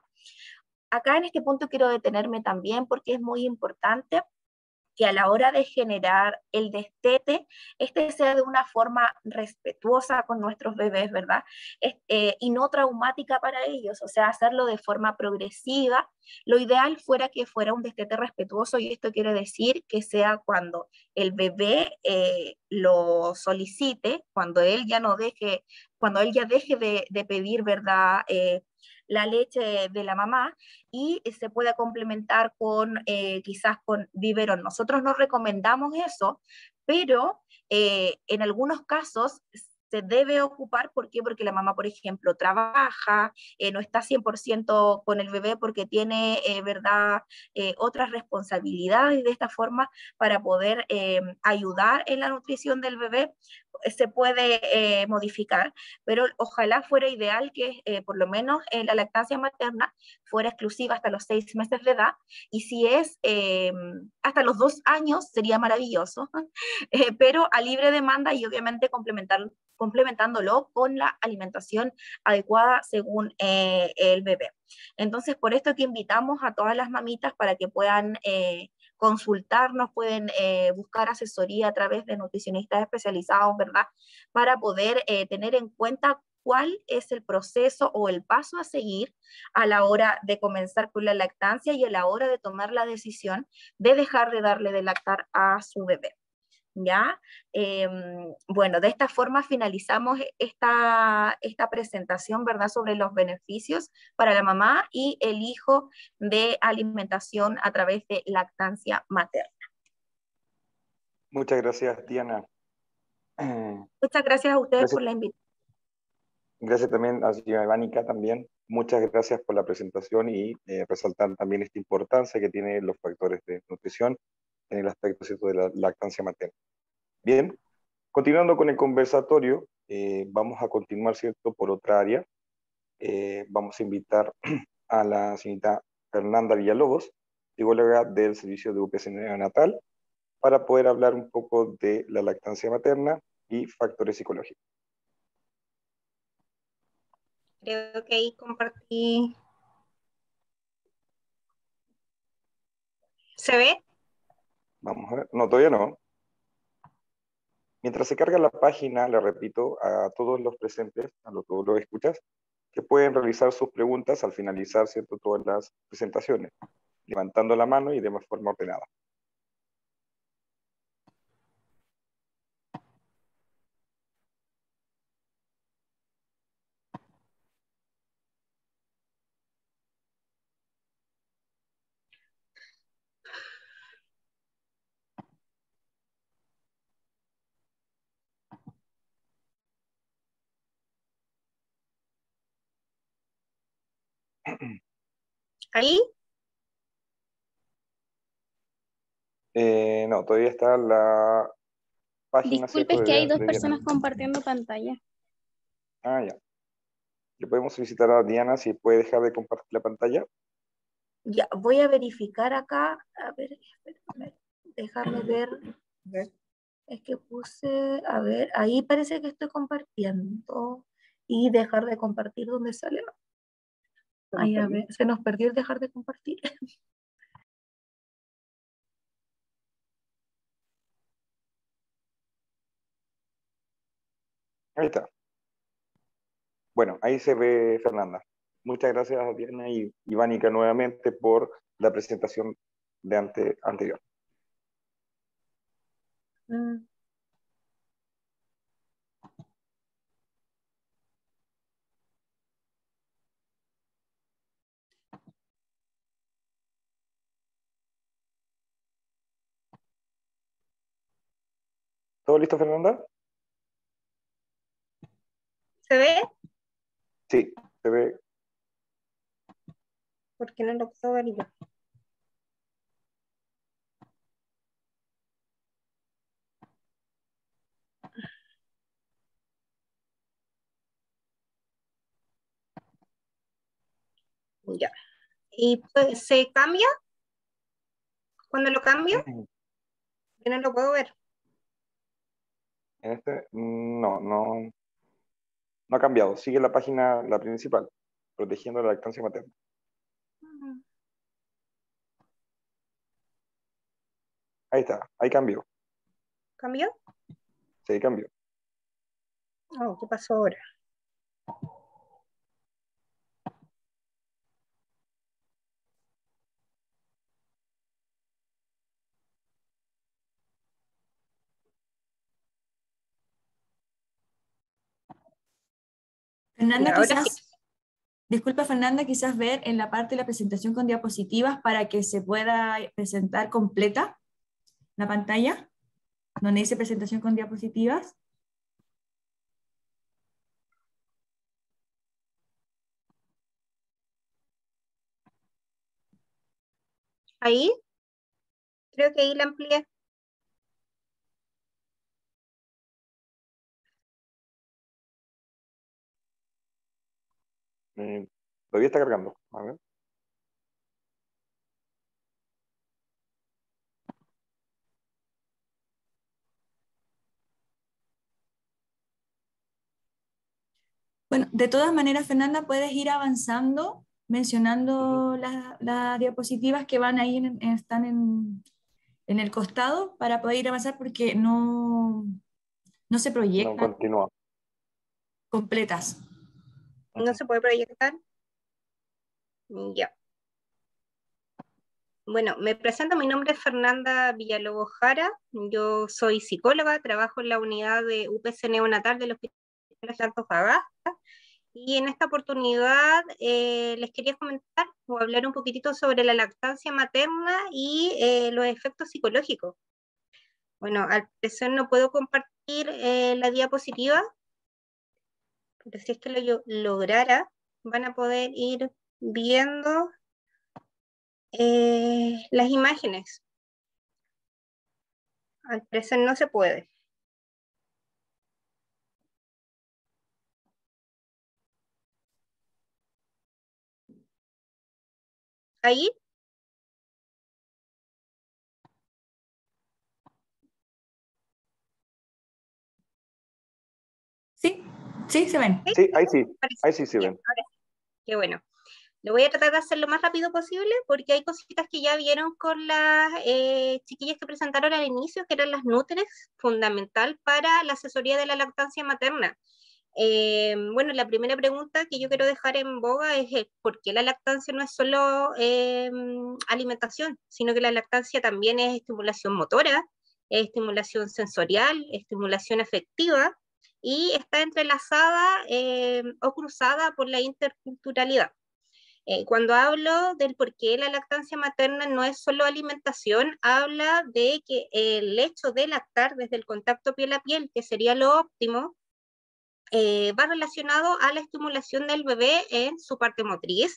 Acá en este punto quiero detenerme también porque es muy importante que a la hora de generar el destete, este sea de una forma respetuosa con nuestros bebés, ¿verdad? Eh, y no traumática para ellos, o sea, hacerlo de forma progresiva. Lo ideal fuera que fuera un destete respetuoso, y esto quiere decir que sea cuando el bebé eh, lo solicite, cuando él ya no deje, cuando él ya deje de, de pedir, ¿verdad?, Eh, la leche de la mamá, y se pueda complementar con eh, quizás con biberón. Nosotros no recomendamos eso, pero eh, en algunos casos se debe ocupar. ¿Por qué? Porque la mamá, por ejemplo, trabaja, eh, no está cien por ciento con el bebé porque tiene, eh, ¿verdad?, eh, otras responsabilidades. De esta forma, para poder eh, ayudar en la nutrición del bebé, se puede eh, modificar, pero ojalá fuera ideal que eh, por lo menos eh, la lactancia materna fuera exclusiva hasta los seis meses de edad, y si es eh, hasta los dos años sería maravilloso, eh, pero a libre demanda, y obviamente complementar, complementándolo con la alimentación adecuada según eh, el bebé. Entonces, por esto que invitamos a todas las mamitas para que puedan eh, consultarnos, pueden eh, buscar asesoría a través de nutricionistas especializados, ¿verdad?, para poder eh, tener en cuenta cuál es el proceso o el paso a seguir a la hora de comenzar con la lactancia y a la hora de tomar la decisión de dejar de darle de lactar a su bebé. ¿Ya? Eh, bueno, de esta forma finalizamos esta, esta presentación, ¿verdad?, sobre los beneficios para la mamá y el hijo de alimentación a través de lactancia materna. Muchas gracias, Diana. Muchas gracias a ustedes Gracias. por la invitación. Gracias también a señora Evánica también. Muchas gracias por la presentación y eh, resaltar también esta importancia que tienen los factores de nutrición en el aspecto, ¿cierto?, de la lactancia materna. Bien, continuando con el conversatorio, eh, vamos a continuar, ¿cierto?, por otra área. Eh, vamos a invitar a la señorita Fernanda Villalobos, psicóloga del Servicio de U P C Neonatal, para poder hablar un poco de la lactancia materna y factores psicológicos. Creo que ahí compartí. ¿Se ve? Vamos a ver. No, todavía no. Mientras se carga la página, le repito a todos los presentes, a los que lo escuchas, que pueden realizar sus preguntas al finalizar, ¿cierto?, todas las presentaciones, levantando la mano y de forma ordenada. ¿Ahí? Eh, no, todavía está la página. Disculpe, es ¿cierto? que de, hay dos de personas Diana. compartiendo pantalla. Ah, ya. Le podemos solicitar a Diana si puede dejar de compartir la pantalla. Ya, voy a verificar acá. A ver, espérame, déjame ver. Es que puse, a ver, ahí parece que estoy compartiendo. Y dejar de compartir, ¿dónde sale? Ay, a ver, se nos perdió el dejar de compartir. Ahí está. Bueno, ahí se ve Fernanda. Muchas gracias a Diana y Ivánica nuevamente por la presentación de ante, anterior. Mm. ¿Todo listo, Fernanda? ¿Se ve? Sí, se ve. ¿Por qué no lo puedo ver yo? Ya. ¿Y pues, se cambia? ¿Cuando lo cambio? Yo no lo puedo ver. En este, no, no, no ha cambiado. Sigue la página, la principal, protegiendo la lactancia materna. Ahí está, ahí cambió. ¿Cambió? Sí, cambió. Oh, ¿qué pasó ahora? Fernanda, Ya, ahora quizás, sí. disculpa Fernanda, quizás ver en la parte de la presentación con diapositivas para que se pueda presentar completa la pantalla, donde dice presentación con diapositivas. Ahí. Creo que ahí la amplié. Eh, todavía está cargando. A ver. Bueno, de todas maneras, Fernanda, puedes ir avanzando, mencionando Uh-huh. las, las diapositivas que van ahí, en, están en, en el costado, para poder ir avanzar porque no, no se No proyectan continúa. completas. No se puede proyectar. Ya. Bueno, me presento, mi nombre es Fernanda Villalobos Jara, yo soy psicóloga, trabajo en la unidad de U P C neonatal del Hospital de Antofagasta, y en esta oportunidad eh, les quería comentar o hablar un poquitito sobre la lactancia materna y eh, los efectos psicológicos. Bueno, al parecer no puedo compartir eh, la diapositiva, pero si es que lo lograra, van a poder ir viendo eh, las imágenes. Al parecer no se puede. Ahí. Sí, sí, se ven. Sí, ahí sí, Parece. ahí sí se Bien, ven. ahora sí. Qué bueno. Lo voy a tratar de hacer lo más rápido posible porque hay cositas que ya vieron con las eh, chiquillas que presentaron al inicio, que eran las Nutrex, fundamental para la asesoría de la lactancia materna. Eh, bueno, la primera pregunta que yo quiero dejar en boga es eh, ¿por qué la lactancia no es solo eh, alimentación, sino que la lactancia también es estimulación motora, es estimulación sensorial, estimulación afectiva, y está entrelazada eh, o cruzada por la interculturalidad. Eh, cuando hablo del por qué la lactancia materna no es solo alimentación, habla de que el hecho de lactar desde el contacto piel a piel, que sería lo óptimo, eh, va relacionado a la estimulación del bebé en su parte motriz,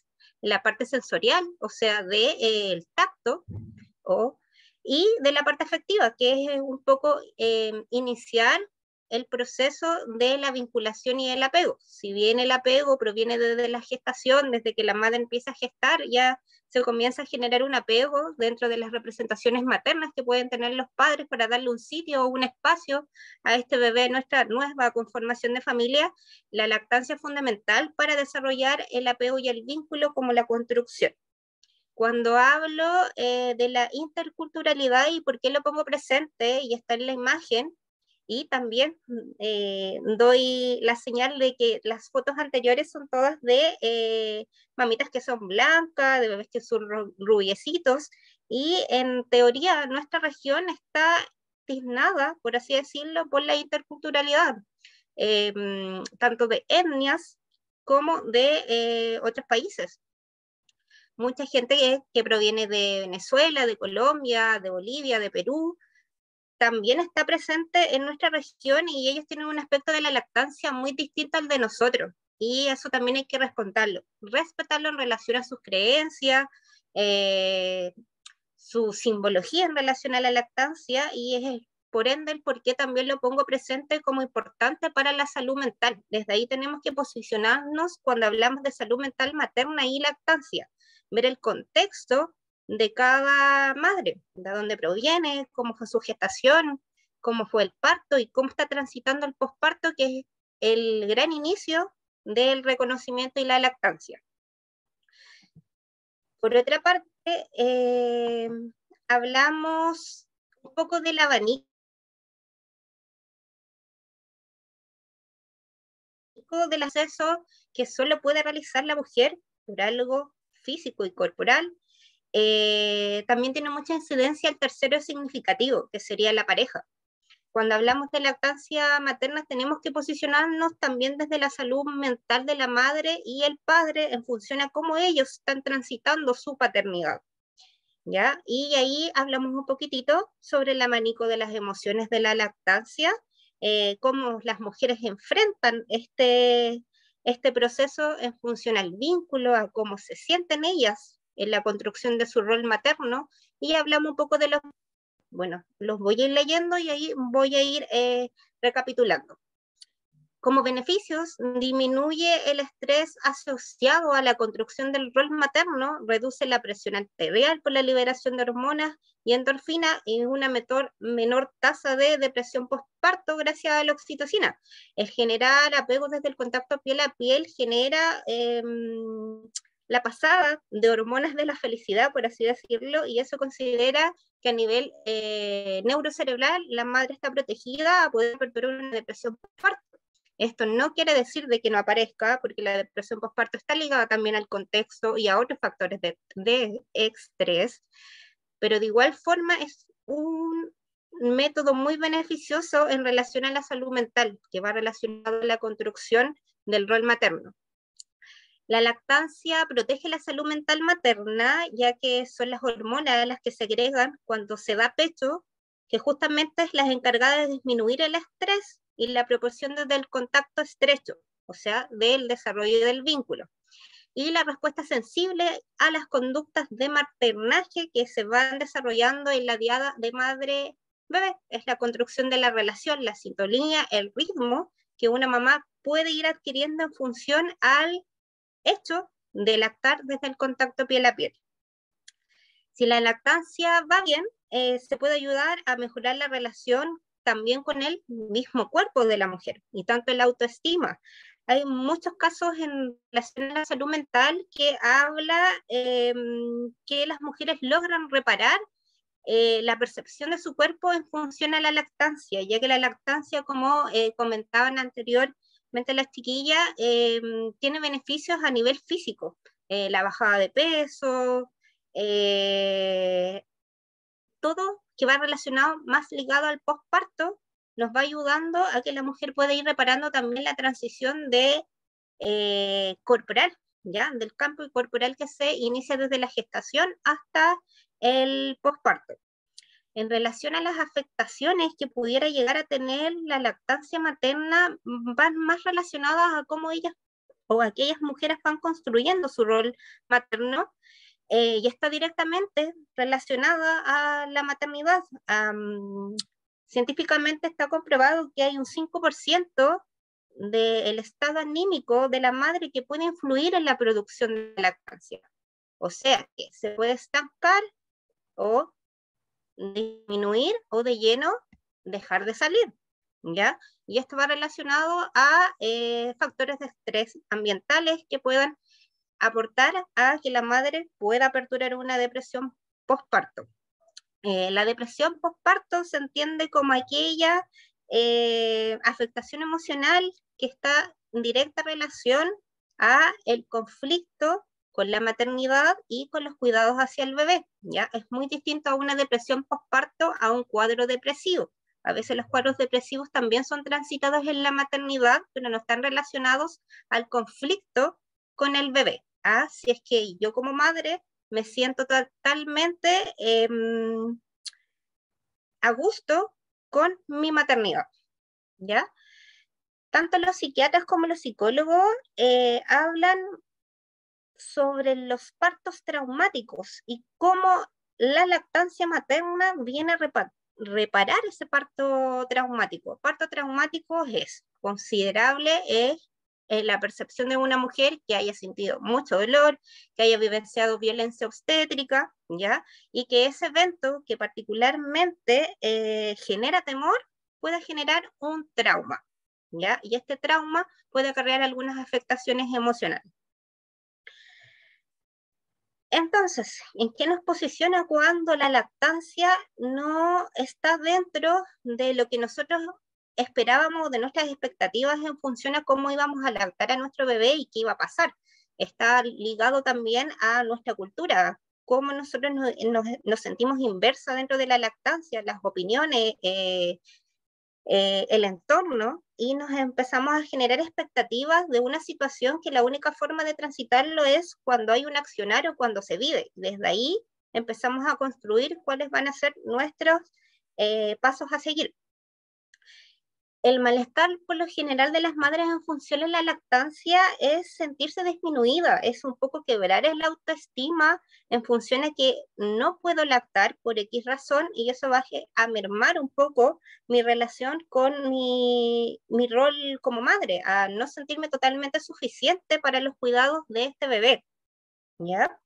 la parte sensorial, o sea, del de, eh, tacto, o, y de la parte afectiva, que es un poco eh, iniciar el proceso de la vinculación y el apego. Si bien el apego proviene desde la gestación, desde que la madre empieza a gestar, ya se comienza a generar un apego dentro de las representaciones maternas que pueden tener los padres para darle un sitio o un espacio a este bebé, nuestra nueva conformación de familia. La lactancia es fundamental para desarrollar el apego y el vínculo como la construcción. Cuando hablo eh, de la interculturalidad y por qué lo pongo presente y está en la imagen, y también eh, doy la señal de que las fotos anteriores son todas de eh, mamitas que son blancas, de bebés que son rubiecitos, y en teoría nuestra región está tiznada, por así decirlo, por la interculturalidad, eh, tanto de etnias como de eh, otros países. Mucha gente que, que proviene de Venezuela, de Colombia, de Bolivia, de Perú, también está presente en nuestra región y ellos tienen un aspecto de la lactancia muy distinto al de nosotros. Y eso también hay que respetarlo. Respetarlo en relación a sus creencias, eh, su simbología en relación a la lactancia, y es por ende el por qué también lo pongo presente como importante para la salud mental. Desde ahí tenemos que posicionarnos cuando hablamos de salud mental materna y lactancia. Ver el contexto de cada madre, de dónde proviene, cómo fue su gestación, cómo fue el parto y cómo está transitando el posparto, que es el gran inicio del reconocimiento y la lactancia. Por otra parte, eh, hablamos un poco del abanico del acceso que solo puede realizar la mujer por algo físico y corporal. Eh, también tiene mucha incidencia el tercero significativo, que sería la pareja. Cuando hablamos de lactancia materna tenemos que posicionarnos también desde la salud mental de la madre y el padre en función a cómo ellos están transitando su paternidad, ¿ya? Y ahí hablamos un poquitito sobre el abanico de las emociones de la lactancia, eh, cómo las mujeres enfrentan este, este proceso en función al vínculo, a cómo se sienten ellas en la construcción de su rol materno, y hablamos un poco de los, bueno, los voy a ir leyendo y ahí voy a ir eh, recapitulando. Como beneficios, disminuye el estrés asociado a la construcción del rol materno, reduce la presión arterial por la liberación de hormonas y endorfina y una menor, menor tasa de depresión postparto gracias a la oxitocina. El generar apego desde el contacto piel a piel genera eh, la pasada de hormonas de la felicidad, por así decirlo, y eso considera que a nivel eh, neurocerebral la madre está protegida a poder perpetuar una depresión postparto. Esto no quiere decir de que no aparezca, porque la depresión postparto está ligada también al contexto y a otros factores de, de estrés, pero de igual forma es un método muy beneficioso en relación a la salud mental, que va relacionado a la construcción del rol materno. La lactancia protege la salud mental materna, ya que son las hormonas las que se segregan cuando se da pecho, que justamente es las encargadas de disminuir el estrés y la proporción desde el contacto estrecho, o sea, del desarrollo del vínculo. Y la respuesta sensible a las conductas de maternaje que se van desarrollando en la diada de madre-bebé. Es la construcción de la relación, la sintonía, el ritmo que una mamá puede ir adquiriendo en función al hecho de lactar desde el contacto piel a piel. Si la lactancia va bien, eh, se puede ayudar a mejorar la relación también con el mismo cuerpo de la mujer y tanto la autoestima. Hay muchos casos en relación a la salud mental que habla eh, que las mujeres logran reparar eh, la percepción de su cuerpo en función a la lactancia, ya que la lactancia, como eh, comentaban anteriormente las chiquillas, eh, tiene beneficios a nivel físico, eh, la bajada de peso, eh, todo que va relacionado más ligado al posparto, nos va ayudando a que la mujer pueda ir reparando también la transición de eh, corporal, ¿ya? Del cambio corporal que se inicia desde la gestación hasta el posparto. En relación a las afectaciones que pudiera llegar a tener la lactancia materna, van más relacionadas a cómo ellas o aquellas mujeres van construyendo su rol materno, eh, y está directamente relacionada a la maternidad. Um, científicamente está comprobado que hay un cinco por ciento del estado anímico de la madre que puede influir en la producción de lactancia. O sea, que se puede estancar o disminuir o de lleno dejar de salir, ¿ya? Y esto va relacionado a eh, factores de estrés ambientales que puedan aportar a que la madre pueda aperturar una depresión postparto. Eh, la depresión postparto se entiende como aquella eh, afectación emocional que está en directa relación a el conflicto con la maternidad y con los cuidados hacia el bebé, ¿ya? Es muy distinto a una depresión postparto a un cuadro depresivo. A veces los cuadros depresivos también son transitados en la maternidad, pero no están relacionados al conflicto con el bebé. ¿Ah? Si es que yo como madre me siento totalmente eh, a gusto con mi maternidad, ¿ya? Tanto los psiquiatras como los psicólogos eh, hablan sobre los partos traumáticos y cómo la lactancia materna viene a repar reparar ese parto traumático. Parto traumático es considerable, es eh, la percepción de una mujer que haya sentido mucho dolor, que haya vivenciado violencia obstétrica, ¿ya? Y que ese evento que particularmente eh, genera temor pueda generar un trauma, ¿ya? Y este trauma puede acarrear algunas afectaciones emocionales. Entonces, ¿en qué nos posiciona cuando la lactancia no está dentro de lo que nosotros esperábamos, de nuestras expectativas en función a cómo íbamos a lactar a nuestro bebé y qué iba a pasar? Está ligado también a nuestra cultura, cómo nosotros nos, nos, nos sentimos inversa dentro de la lactancia, las opiniones, eh, eh, el entorno, y nos empezamos a generar expectativas de una situación que la única forma de transitarlo es cuando hay un accionar o cuando se vive. Desde ahí empezamos a construir cuáles van a ser nuestros eh, pasos a seguir. El malestar por lo general de las madres en función de la lactancia es sentirse disminuida, es un poco quebrar la autoestima en función de que no puedo lactar por X razón, y eso va a mermar un poco mi relación con mi, mi rol como madre, a no sentirme totalmente suficiente para los cuidados de este bebé, ¿ya?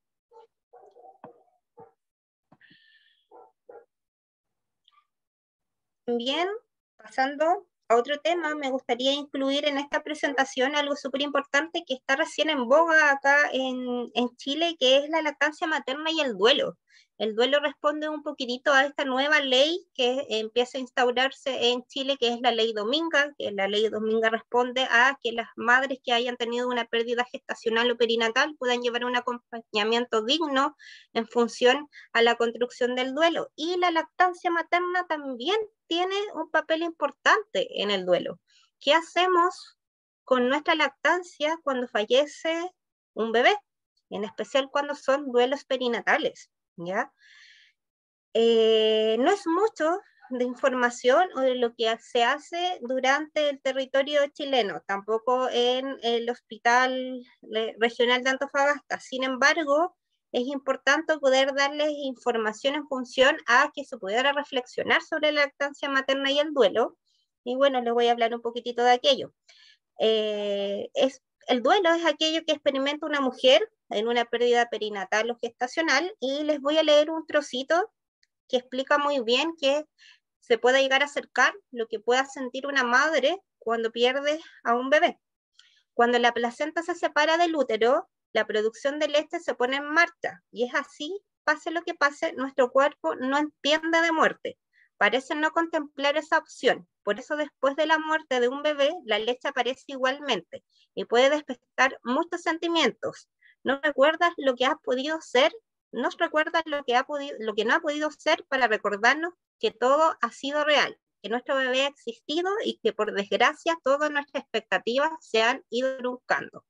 Bien, pasando a otro tema, me gustaría incluir en esta presentación algo súper importante que está recién en boga acá en, en Chile, que es la lactancia materna y el duelo. El duelo responde un poquitito a esta nueva ley que empieza a instaurarse en Chile, que es la ley Dominga, que la ley Dominga responde a que las madres que hayan tenido una pérdida gestacional o perinatal puedan llevar un acompañamiento digno en función a la construcción del duelo. Y la lactancia materna también tiene un papel importante en el duelo. ¿Qué hacemos con nuestra lactancia cuando fallece un bebé? En especial cuando son duelos perinatales, ¿ya? Eh, no es mucho de información o de lo que se hace durante el territorio chileno, tampoco en el Hospital Regional de Antofagasta. Sin embargo, es importante poder darles información en función a que se pudiera reflexionar sobre la lactancia materna y el duelo. Y bueno, les voy a hablar un poquitito de aquello. Eh, es, el duelo es aquello que experimenta una mujer en una pérdida perinatal o gestacional, y les voy a leer un trocito que explica muy bien que se puede llegar a acercar lo que pueda sentir una madre cuando pierde a un bebé. Cuando la placenta se separa del útero, la producción de leche se pone en marcha, y es así, pase lo que pase, nuestro cuerpo no entiende de muerte, parece no contemplar esa opción. Por eso después de la muerte de un bebé, la leche aparece igualmente y puede despertar muchos sentimientos. No recuerdas lo que has podido ser, no recuerdas lo que, ha podido, lo que no ha podido ser, para recordarnos que todo ha sido real, que nuestro bebé ha existido y que por desgracia todas nuestras expectativas se han ido truncando.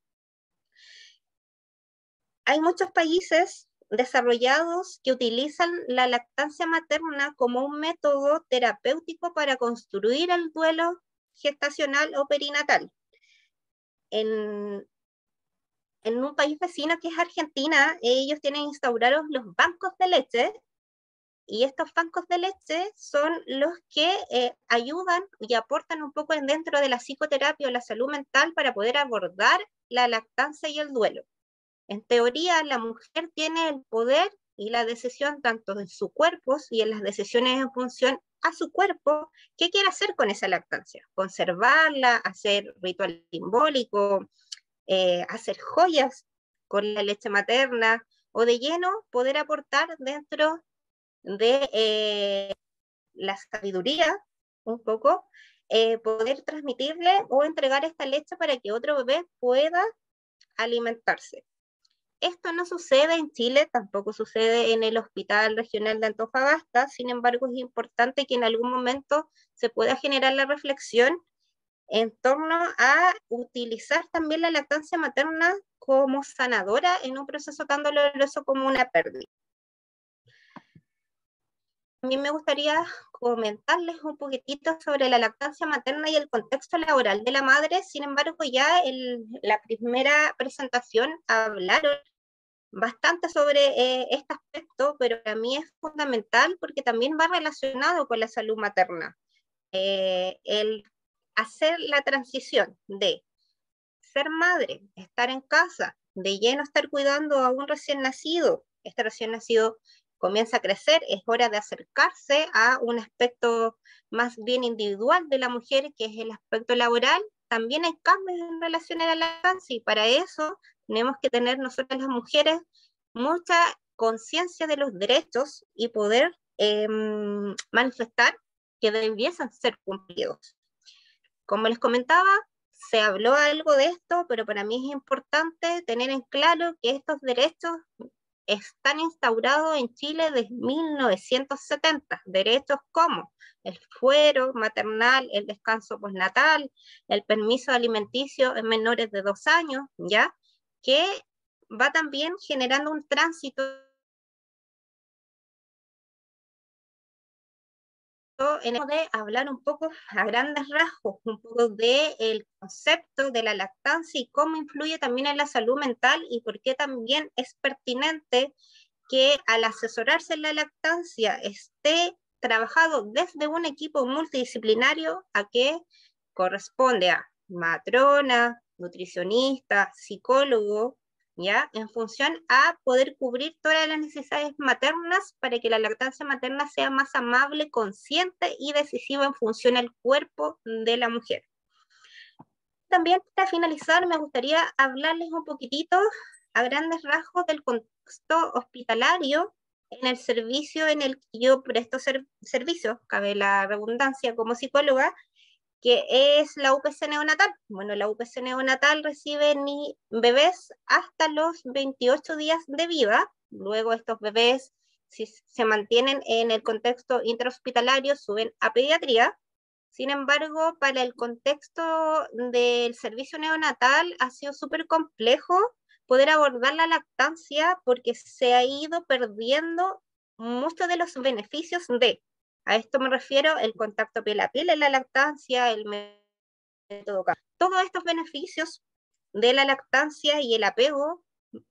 Hay muchos países desarrollados que utilizan la lactancia materna como un método terapéutico para construir el duelo gestacional o perinatal. En en un país vecino que es Argentina, ellos tienen instaurados los bancos de leche, y estos bancos de leche son los que eh, ayudan y aportan un poco dentro de la psicoterapia o la salud mental para poder abordar la lactancia y el duelo. En teoría, la mujer tiene el poder y la decisión tanto en su cuerpo y en las decisiones en función a su cuerpo, ¿qué quiere hacer con esa lactancia? Conservarla, hacer ritual simbólico, eh, hacer joyas con la leche materna, o de lleno poder aportar dentro de eh, la sabiduría, un poco, eh, poder transmitirle o entregar esta leche para que otro bebé pueda alimentarse. Esto no sucede en Chile, tampoco sucede en el Hospital Regional de Antofagasta, sin embargo es importante que en algún momento se pueda generar la reflexión en torno a utilizar también la lactancia materna como sanadora en un proceso tan doloroso como una pérdida. A mí me gustaría comentarles un poquitito sobre la lactancia materna y el contexto laboral de la madre. Sin embargo, ya en la primera presentación hablaron bastante sobre eh, este aspecto, pero para mí es fundamental porque también va relacionado con la salud materna. Eh, el hacer la transición de ser madre, estar en casa, de lleno estar cuidando a un recién nacido, este recién nacido comienza a crecer, es hora de acercarse a un aspecto más bien individual de la mujer, que es el aspecto laboral. También hay cambios en relación a la lactancia, y para eso tenemos que tener nosotras las mujeres mucha conciencia de los derechos y poder eh, manifestar que debiesen ser cumplidos. Como les comentaba, se habló algo de esto, pero para mí es importante tener en claro que estos derechos están instaurados en Chile desde mil novecientos setenta, derechos como el fuero maternal, el descanso postnatal, el permiso alimenticio en menores de dos años, ¿ya? Que va también generando un tránsito en el de hablar un poco a grandes rasgos, un poco del concepto de la lactancia y cómo influye también en la salud mental, y por qué también es pertinente que al asesorarse en la lactancia esté trabajado desde un equipo multidisciplinario a que corresponde a matrona, nutricionista, psicólogo, ¿ya? En función a poder cubrir todas las necesidades maternas para que la lactancia materna sea más amable, consciente y decisiva en función al cuerpo de la mujer. También para finalizar me gustaría hablarles un poquitito a grandes rasgos del contexto hospitalario en el servicio en el que yo presto ser servicio, cabe la redundancia, como psicóloga, que es la U P C neonatal. Bueno, la U P C neonatal recibe ni bebés hasta los veintiocho días de vida. Luego estos bebés, si se mantienen en el contexto intrahospitalario, suben a pediatría. Sin embargo, para el contexto del servicio neonatal ha sido súper complejo poder abordar la lactancia porque se ha ido perdiendo muchos de los beneficios de, a esto me refiero, el contacto piel a piel en la lactancia, el método C A P. Todos estos beneficios de la lactancia y el apego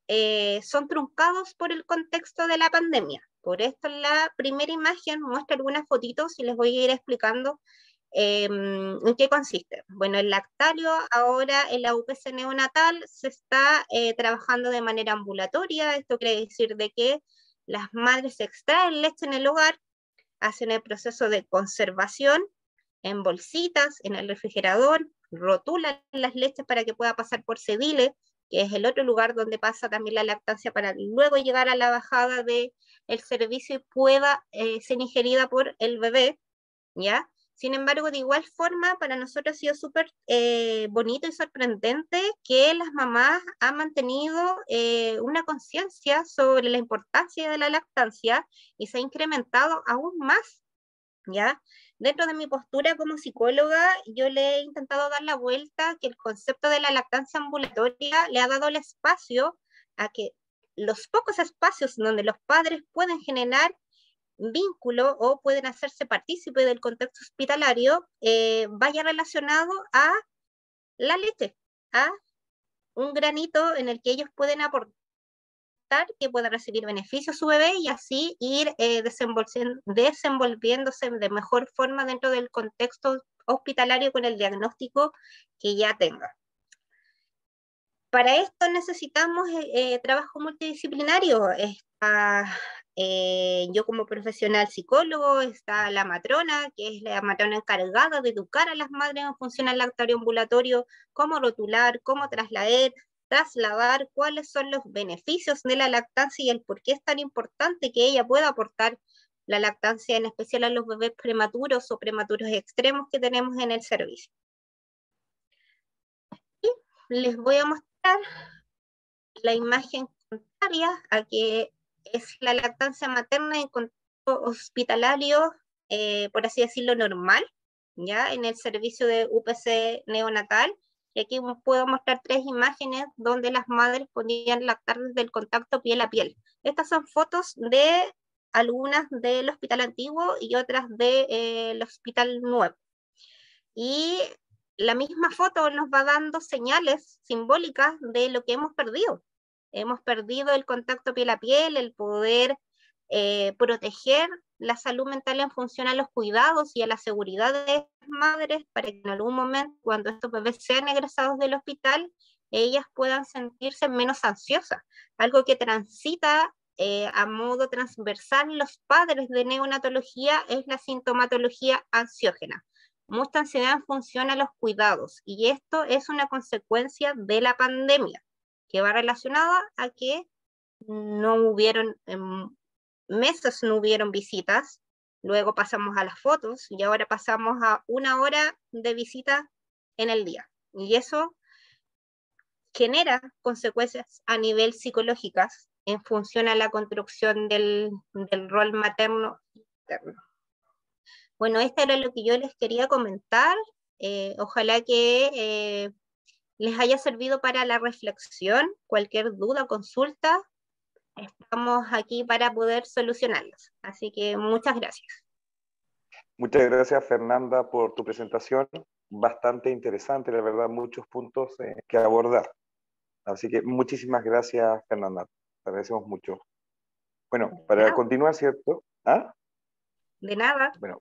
eh, son truncados por el contexto de la pandemia. Por esto la primera imagen muestra algunas fotitos y les voy a ir explicando Eh, ¿en qué consiste? Bueno, el lactario ahora en la U P C neonatal se está eh, trabajando de manera ambulatoria. Esto quiere decir de que las madres extraen leche en el hogar, hacen el proceso de conservación en bolsitas, en el refrigerador, rotulan las leches para que pueda pasar por sedile, que es el otro lugar donde pasa también la lactancia, para luego llegar a la bajada del servicio y pueda eh, ser ingerida por el bebé, ¿ya? Sin embargo, de igual forma, para nosotros ha sido súper eh, bonito y sorprendente que las mamás han mantenido eh, una conciencia sobre la importancia de la lactancia y se ha incrementado aún más, ¿ya? Dentro de mi postura como psicóloga, yo le he intentado dar la vuelta que el concepto de la lactancia ambulatoria le ha dado el espacio a que los pocos espacios donde los padres pueden generar vínculo o pueden hacerse partícipe del contexto hospitalario, eh, vaya relacionado a la leche, a un granito en el que ellos pueden aportar, que pueda recibir beneficios su bebé y así ir eh, desenvolviéndose de mejor forma dentro del contexto hospitalario con el diagnóstico que ya tenga. Para esto necesitamos eh, trabajo multidisciplinario. Está eh, yo como profesional psicólogo, está la matrona, que es la matrona encargada de educar a las madres en función al lactario ambulatorio, cómo rotular, cómo trasladar, trasladar cuáles son los beneficios de la lactancia y el por qué es tan importante que ella pueda aportar la lactancia, en especial a los bebés prematuros o prematuros extremos que tenemos en el servicio. Y les voy a mostrar la imagen contraria a que es la lactancia materna en contexto hospitalario, eh, por así decirlo, normal, ya en el servicio de U P C neonatal. Y aquí puedo mostrar tres imágenes donde las madres podían lactar desde el contacto piel a piel. Estas son fotos de algunas del hospital antiguo y otras del de, eh, hospital nuevo. Y la misma foto nos va dando señales simbólicas de lo que hemos perdido. Hemos perdido el contacto piel a piel, el poder eh, proteger la salud mental en función a los cuidados y a la seguridad de las madres para que en algún momento, cuando estos bebés sean egresados del hospital, ellas puedan sentirse menos ansiosas. Algo que transita eh, a modo transversal los padres de neonatología es la sintomatología ansiógena. Mucha ansiedad en función a los cuidados, y esto es una consecuencia de la pandemia, que va relacionada a que no hubieron, en meses no hubieron visitas, luego pasamos a las fotos, y ahora pasamos a una hora de visita en el día, y eso genera consecuencias a nivel psicológicas en función a la construcción del, del rol materno interno. Bueno, esto era lo que yo les quería comentar. Eh, ojalá que eh, les haya servido para la reflexión. Cualquier duda o consulta, estamos aquí para poder solucionarlas. Así que muchas gracias. Muchas gracias, Fernanda, por tu presentación. Bastante interesante, la verdad, muchos puntos eh, que abordar. Así que muchísimas gracias, Fernanda. Te agradecemos mucho. Bueno, para nada. continuar, ¿cierto? ¿Ah? De nada. Bueno.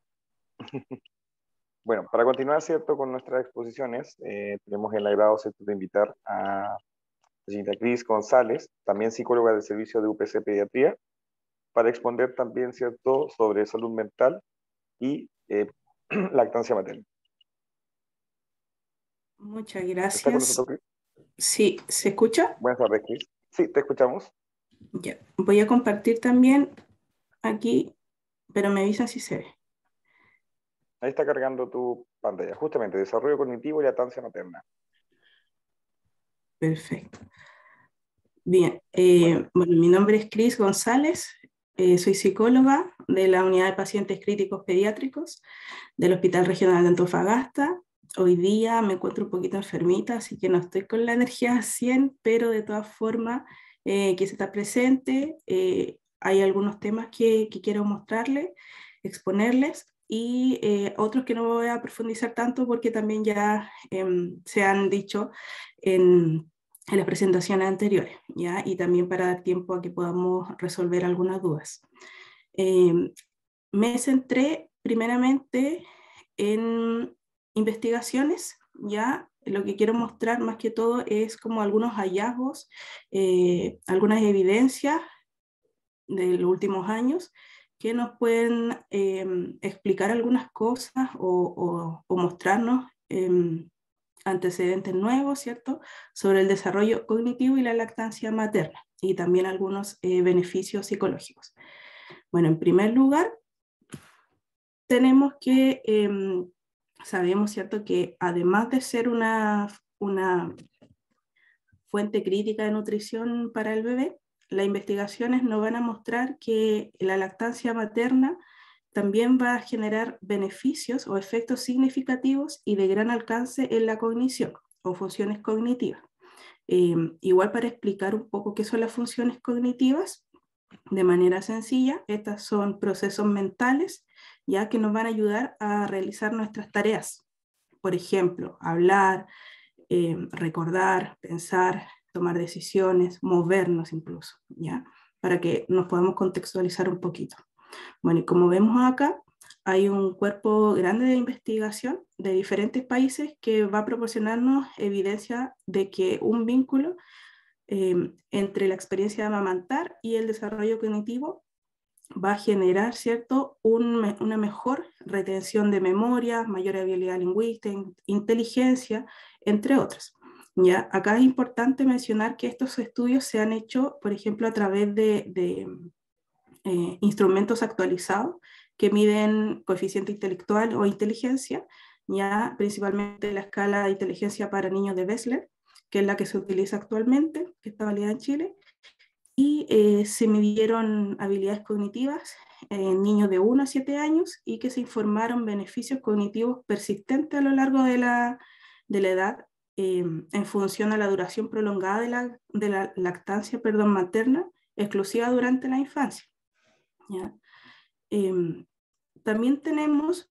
Bueno, para continuar, ¿cierto?, con nuestras exposiciones, eh, tenemos el agrado, ¿cierto?, de invitar a la señorita Cris González, también psicóloga del servicio de U P C Pediatría, para exponer también, ¿cierto?, sobre salud mental y eh, lactancia materna. Muchas ¿Está gracias. con nosotros, Cris? Sí, ¿se escucha? Buenas tardes, Cris. Sí, te escuchamos. Ya. Voy a compartir también aquí, pero me avisan si se ve. Ahí está cargando tu pantalla. Justamente, desarrollo cognitivo y lactancia materna. Perfecto. Bien, eh, bueno, mi nombre es Cris González, eh, soy psicóloga de la Unidad de Pacientes Críticos Pediátricos del Hospital Regional de Antofagasta. Hoy día me encuentro un poquito enfermita, así que no estoy con la energía cien, pero de todas formas eh, quise estar presente. Eh, hay algunos temas que, que quiero mostrarles, exponerles, y eh, otros que no voy a profundizar tanto porque también ya eh, se han dicho en, en las presentaciones anteriores, ¿ya? Y también para dar tiempo a que podamos resolver algunas dudas. Eh, me centré primeramente en investigaciones, ¿ya? Lo que quiero mostrar más que todo es como algunos hallazgos, eh, algunas evidencias de los últimos años que nos pueden eh, explicar algunas cosas o, o, o mostrarnos eh, antecedentes nuevos, ¿cierto?, sobre el desarrollo cognitivo y la lactancia materna, y también algunos eh, beneficios psicológicos. Bueno, en primer lugar, tenemos que, eh, sabemos, ¿cierto?, que además de ser una, una fuente crítica de nutrición para el bebé, las investigaciones nos van a mostrar que la lactancia materna también va a generar beneficios o efectos significativos y de gran alcance en la cognición o funciones cognitivas. Eh, igual, para explicar un poco qué son las funciones cognitivas, de manera sencilla, estas son procesos mentales, ya que nos van a ayudar a realizar nuestras tareas. Por ejemplo, hablar, eh, recordar, pensar, tomar decisiones, movernos incluso, ¿ya? Para que nos podamos contextualizar un poquito. Bueno, y como vemos acá, hay un cuerpo grande de investigación de diferentes países que va a proporcionarnos evidencia de que un vínculo eh, entre la experiencia de amamantar y el desarrollo cognitivo va a generar, ¿cierto?, un, una mejor retención de memoria, mayor habilidad lingüística, inteligencia, entre otras. ¿Ya? Acá es importante mencionar que estos estudios se han hecho, por ejemplo, a través de, de eh, instrumentos actualizados que miden coeficiente intelectual o inteligencia, ya principalmente la escala de inteligencia para niños de Wechsler, que es la que se utiliza actualmente, que está validada en Chile, y eh, se midieron habilidades cognitivas en niños de uno a siete años y que se informaron beneficios cognitivos persistentes a lo largo de la, de la edad eh, en función a la duración prolongada de la, de la lactancia perdón, materna exclusiva durante la infancia. ¿Ya? Eh, también tenemos,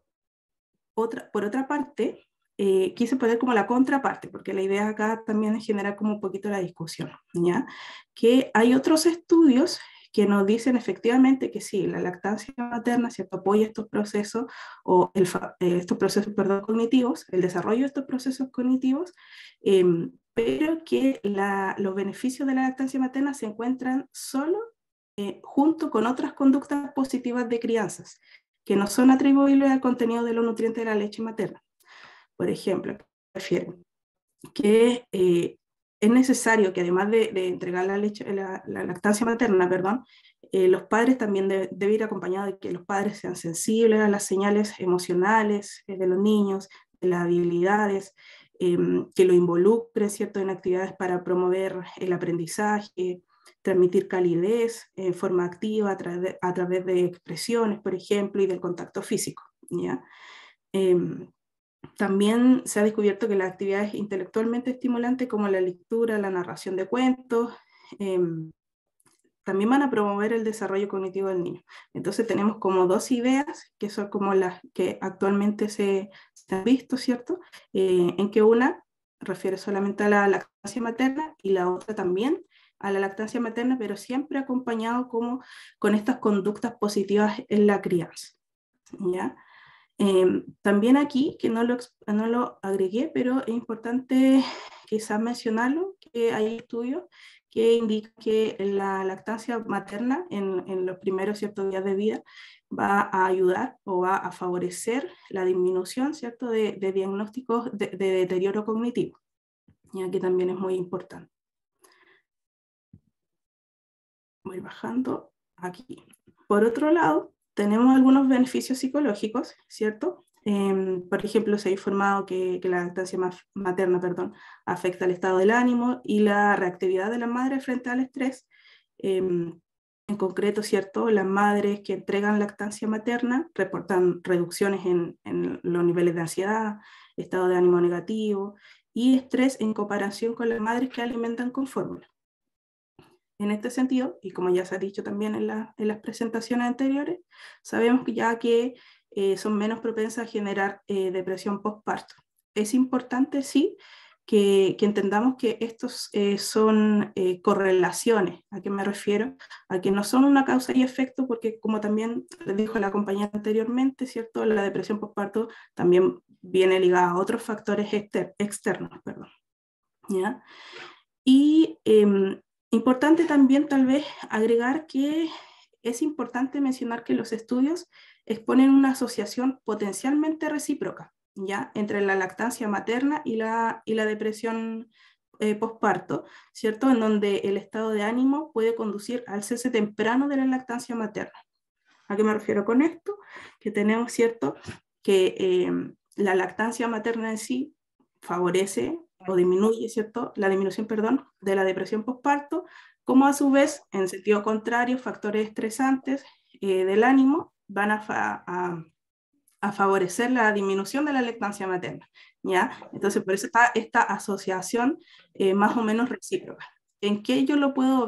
otra, por otra parte, Eh, quise poner como la contraparte, porque la idea acá también es generar como un poquito la discusión, ¿ya? Que hay otros estudios que nos dicen efectivamente que sí, la lactancia materna, ¿cierto?, apoya estos procesos, o el, eh, estos procesos, perdón, cognitivos, el desarrollo de estos procesos cognitivos, eh, pero que la, los beneficios de la lactancia materna se encuentran solo eh, junto con otras conductas positivas de crianzas, que no son atribuibles al contenido de los nutrientes de la leche materna. Por ejemplo, refieren que eh, es necesario que además de, de entregar la, leche, la, la lactancia materna, perdón, eh, los padres también de, deben ir acompañados de que los padres sean sensibles a las señales emocionales eh, de los niños, de las habilidades, eh, que lo involucren, ¿cierto?, en actividades para promover el aprendizaje, transmitir calidez en eh, forma activa a, tra de, a través de expresiones, por ejemplo, y del contacto físico, ¿ya? Eh, También se ha descubierto que las actividades intelectualmente estimulantes como la lectura, la narración de cuentos, eh, también van a promover el desarrollo cognitivo del niño. Entonces tenemos como dos ideas que son como las que actualmente se, se han visto, ¿cierto? Eh, en que una refiere solamente a la lactancia materna y la otra también a la lactancia materna, pero siempre acompañado como con estas conductas positivas en la crianza, ¿ya? Eh, también aquí, que no lo, no lo agregué, pero es importante quizás mencionarlo, que hay estudios que indican que la lactancia materna en, en los primeros ciertos días de vida va a ayudar o va a favorecer la disminución, ¿cierto?, de, de diagnósticos de, de deterioro cognitivo, ya que también es muy importante. Voy bajando aquí. Por otro lado, tenemos algunos beneficios psicológicos, ¿cierto? Eh, por ejemplo, se ha informado que, que la lactancia materna, perdón, afecta el estado del ánimo y la reactividad de la madre frente al estrés. Eh, en concreto, ¿cierto?, las madres que entregan lactancia materna reportan reducciones en, en los niveles de ansiedad, estado de ánimo negativo y estrés en comparación con las madres que alimentan con fórmula. En este sentido, y como ya se ha dicho también en, la, en las presentaciones anteriores, sabemos que ya que eh, son menos propensas a generar eh, depresión postparto. Es importante, sí, que, que entendamos que estos eh, son eh, correlaciones. ¿A qué me refiero? A que no son una causa y efecto, porque como también les dijo la compañera anteriormente, ¿cierto?, la depresión postparto también viene ligada a otros factores exter externos, perdón, ¿ya? Y eh, importante también tal vez agregar que es importante mencionar que los estudios exponen una asociación potencialmente recíproca, ¿ya?, entre la lactancia materna y la, y la depresión eh, postparto, ¿cierto?, en donde el estado de ánimo puede conducir al cese temprano de la lactancia materna. ¿A qué me refiero con esto? Que tenemos, ¿cierto?, que eh, la lactancia materna en sí favorece o disminuye, ¿cierto?, la disminución, perdón, de la depresión postparto, como a su vez, en sentido contrario, factores estresantes eh, del ánimo van a, fa a, a favorecer la disminución de la lactancia materna, ¿ya? Entonces, por eso está esta asociación eh, más o menos recíproca. ¿En qué yo lo puedo ver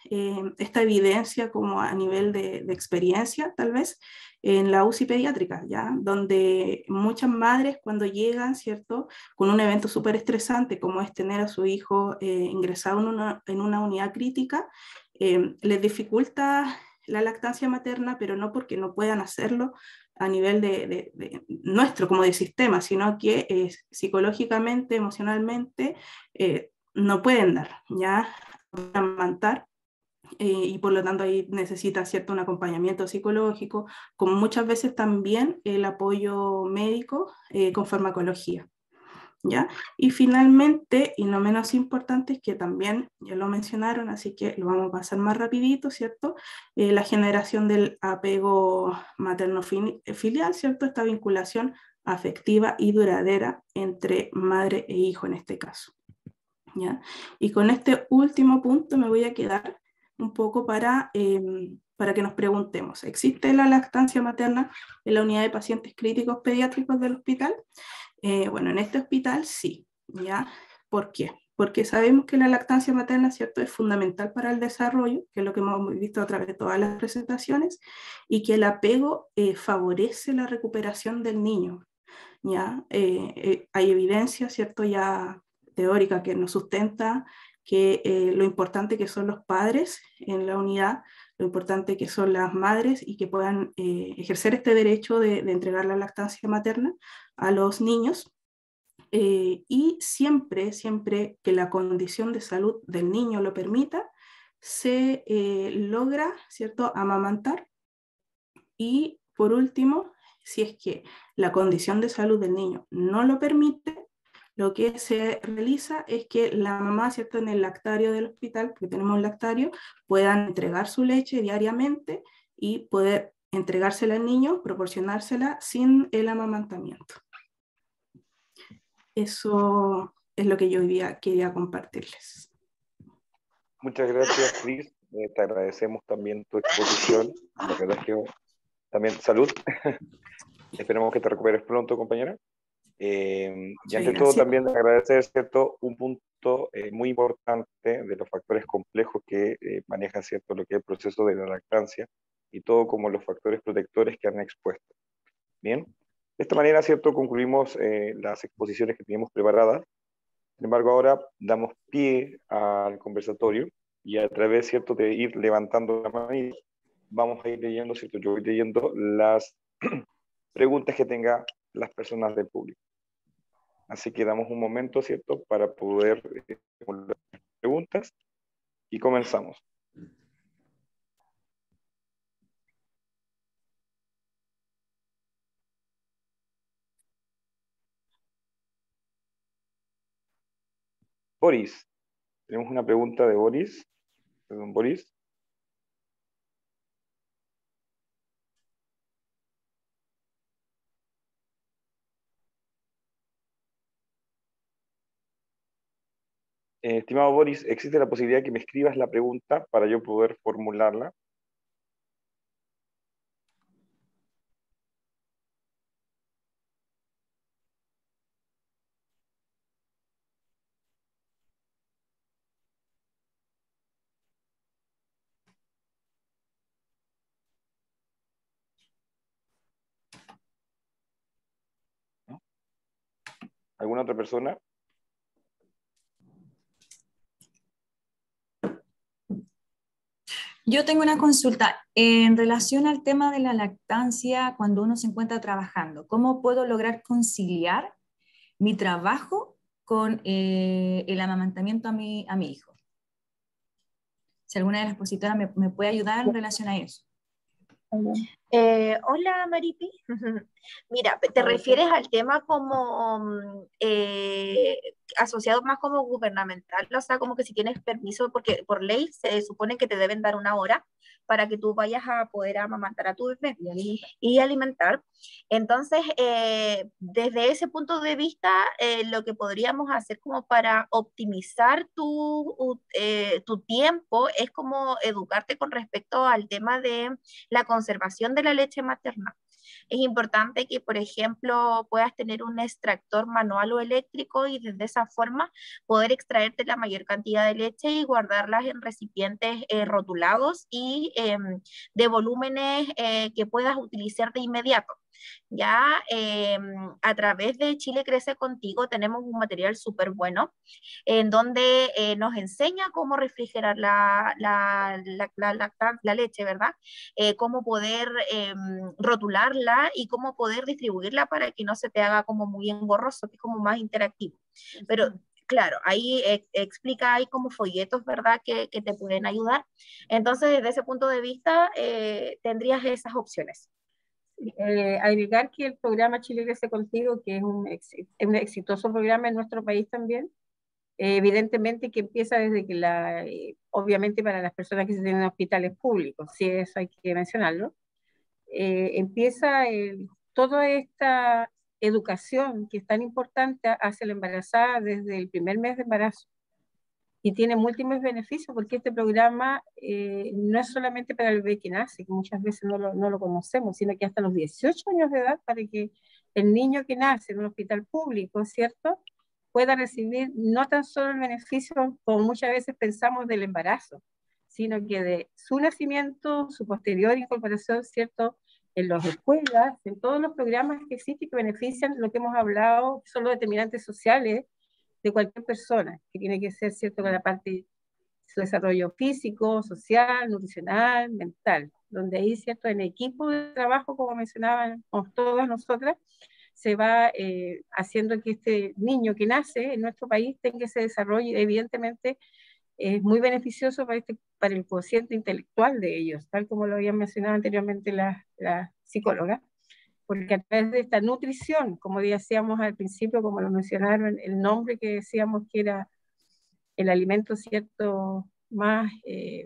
eh, esta evidencia como a nivel de, de experiencia, tal vez, en la U C I pediátrica, ¿ya? Donde muchas madres cuando llegan, ¿cierto?, con un evento súper estresante como es tener a su hijo eh, ingresado en una, en una unidad crítica, eh, les dificulta la lactancia materna, pero no porque no puedan hacerlo a nivel de, de, de nuestro como de sistema, sino que eh, psicológicamente, emocionalmente, eh, no pueden dar, ¿ya? Amamantar. Eh, y por lo tanto ahí necesita cierto un acompañamiento psicológico, como muchas veces también el apoyo médico eh, con farmacología, ¿ya? Y finalmente, y no menos importante, es que también ya lo mencionaron, así que lo vamos a pasar más rapidito, ¿cierto? Eh, la generación del apego materno-filial, ¿cierto? Esta vinculación afectiva y duradera entre madre e hijo en este caso, ¿ya? Y con este último punto me voy a quedar un poco para, eh, para que nos preguntemos, ¿existe la lactancia materna en la unidad de pacientes críticos pediátricos del hospital? Eh, bueno, en este hospital sí, ¿ya? ¿Por qué? Porque sabemos que la lactancia materna, ¿cierto?, es fundamental para el desarrollo, que es lo que hemos visto a través de todas las presentaciones, y que el apego eh, favorece la recuperación del niño, ¿ya? Eh, eh, hay evidencia, ¿cierto?, ya teórica que nos sustenta que eh, lo importante que son los padres en la unidad, lo importante que son las madres y que puedan eh, ejercer este derecho de, de entregar la lactancia materna a los niños, eh, y siempre, siempre que la condición de salud del niño lo permita, se eh, logra, ¿cierto?, amamantar. Y por último, si es que la condición de salud del niño no lo permite, lo que se realiza es que la mamá, ¿cierto?, en el lactario del hospital, porque tenemos un lactario, puedan entregar su leche diariamente y poder entregársela al niño, proporcionársela sin el amamantamiento. Eso es lo que yo hoy día quería compartirles. Muchas gracias, Cris. Eh, te agradecemos también tu exposición. La verdad es que también salud. Esperemos que te recuperes pronto, compañera. Eh, y ante todo también agradecer, ¿cierto?, un punto eh, muy importante de los factores complejos que eh, manejan, ¿cierto?, lo que es el proceso de la lactancia y todo como los factores protectores que han expuesto. Bien, de esta manera, ¿cierto?, concluimos eh, las exposiciones que teníamos preparadas. Sin embargo, ahora damos pie al conversatorio y a través, ¿cierto?, de ir levantando la mano, vamos a ir leyendo, ¿cierto?, yo voy leyendo las preguntas que tengan las personas del público. Así que damos un momento, ¿cierto?, para poder eh, las preguntas y comenzamos. Boris, tenemos una pregunta de Boris. Perdón, Boris. Eh, estimado Boris, ¿existe la posibilidad que me escribas la pregunta para yo poder formularla? ¿No? ¿Alguna otra persona? Yo tengo una consulta en relación al tema de la lactancia cuando uno se encuentra trabajando. ¿Cómo puedo lograr conciliar mi trabajo con eh, el amamantamiento a mi, a mi hijo? Si alguna de las expositoras me, me puede ayudar en relación a eso. Eh, hola Maripi. Mira, ¿te refieres al tema como eh, asociado más como gubernamental? O sea, como que si tienes permiso, porque por ley se supone que te deben dar una hora para que tú vayas a poder amamantar a tu bebé y alimentar. Y alimentar. Entonces, eh, desde ese punto de vista, eh, lo que podríamos hacer como para optimizar tu, eh, tu tiempo es como educarte con respecto al tema de la conservación de la leche materna. Es importante que, por ejemplo, puedas tener un extractor manual o eléctrico y desde esa forma poder extraerte la mayor cantidad de leche y guardarlas en recipientes eh, rotulados y eh, de volúmenes eh, que puedas utilizar de inmediato. Ya eh, a través de Chile Crece Contigo tenemos un material súper bueno en donde eh, nos enseña cómo refrigerar la, la, la, la, la, la leche, ¿verdad? Eh, cómo poder eh, rotularla y cómo poder distribuirla para que no se te haga como muy engorroso, que es como más interactivo. Pero claro, ahí eh, explica, hay como folletos, ¿verdad?, que, que te pueden ayudar. Entonces, desde ese punto de vista, eh, tendrías esas opciones. Eh, agregar que el programa Chile Crece Contigo, que es un, ex, es un exitoso programa en nuestro país también, eh, evidentemente que empieza desde que la, eh, obviamente para las personas que se tienen en hospitales públicos, sí, eso hay que mencionarlo, eh, empieza el, toda esta educación que es tan importante hacia la embarazada desde el primer mes de embarazo. Y tiene múltiples beneficios porque este programa eh, no es solamente para el bebé que nace, que muchas veces no lo, no lo conocemos, sino que hasta los dieciocho años de edad para que el niño que nace en un hospital público, ¿cierto?, pueda recibir no tan solo el beneficio, como muchas veces pensamos, del embarazo, sino que de su nacimiento, su posterior incorporación, ¿cierto?, en las escuelas, en todos los programas que existen que benefician lo que hemos hablado, que son los determinantes sociales de cualquier persona, que tiene que ser, ¿cierto?, con la parte de su desarrollo físico, social, nutricional, mental, donde ahí, ¿cierto?, en equipo de trabajo, como mencionábamos todas nosotras, se va eh, haciendo que este niño que nace en nuestro país tenga ese desarrollo. Evidentemente es muy beneficioso para, este, para el cociente intelectual de ellos, tal como lo habían mencionado anteriormente las la psicólogas, porque a través de esta nutrición, como decíamos al principio, como lo mencionaron, el nombre que decíamos que era el alimento, ¿cierto?, más eh,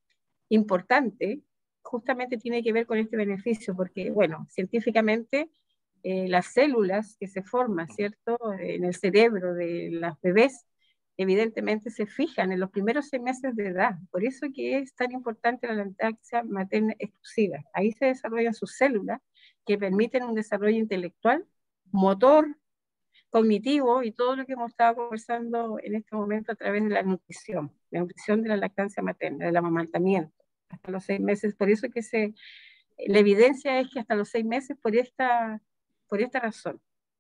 importante, justamente tiene que ver con este beneficio, porque, bueno, científicamente eh, las células que se forman, ¿cierto?, en el cerebro de las bebés, evidentemente se fijan en los primeros seis meses de edad. Por eso que es tan importante la lactancia materna exclusiva. Ahí se desarrollan sus células que permiten un desarrollo intelectual, motor, cognitivo y todo lo que hemos estado conversando en este momento a través de la nutrición, la nutrición de la lactancia materna, del amamantamiento, hasta los seis meses. Por eso que se, la evidencia es que hasta los seis meses por esta, por esta razón.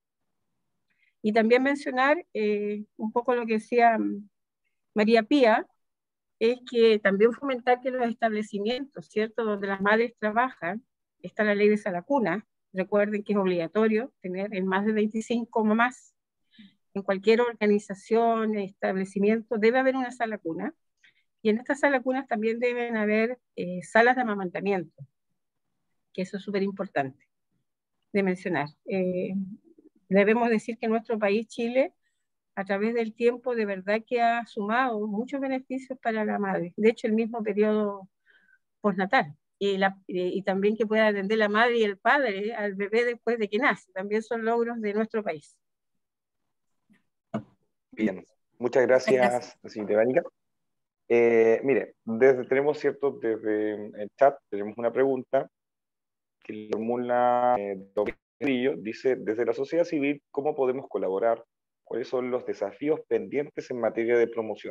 Y también mencionar eh, un poco lo que decía María Pía, es que también fomentar que los establecimientos, ¿cierto?, donde las madres trabajan, está la ley de sala cuna. Recuerden que es obligatorio tener en más de veinticinco mamás. En cualquier organización, establecimiento, debe haber una sala cuna. Y en estas salas cunas también deben haber eh, salas de amamantamiento, que eso es súper importante de mencionar. Eh, debemos decir que nuestro país, Chile, a través del tiempo, de verdad que ha sumado muchos beneficios para la madre. De hecho, el mismo periodo postnatal. Y, la, y también que pueda atender la madre y el padre al bebé después de que nace. También son logros de nuestro país. Bien, muchas gracias, señorita Ivánica. Eh, mire, desde, tenemos cierto, desde el chat, tenemos una pregunta que formula eh, dice, desde la sociedad civil, ¿cómo podemos colaborar? ¿Cuáles son los desafíos pendientes en materia de promoción?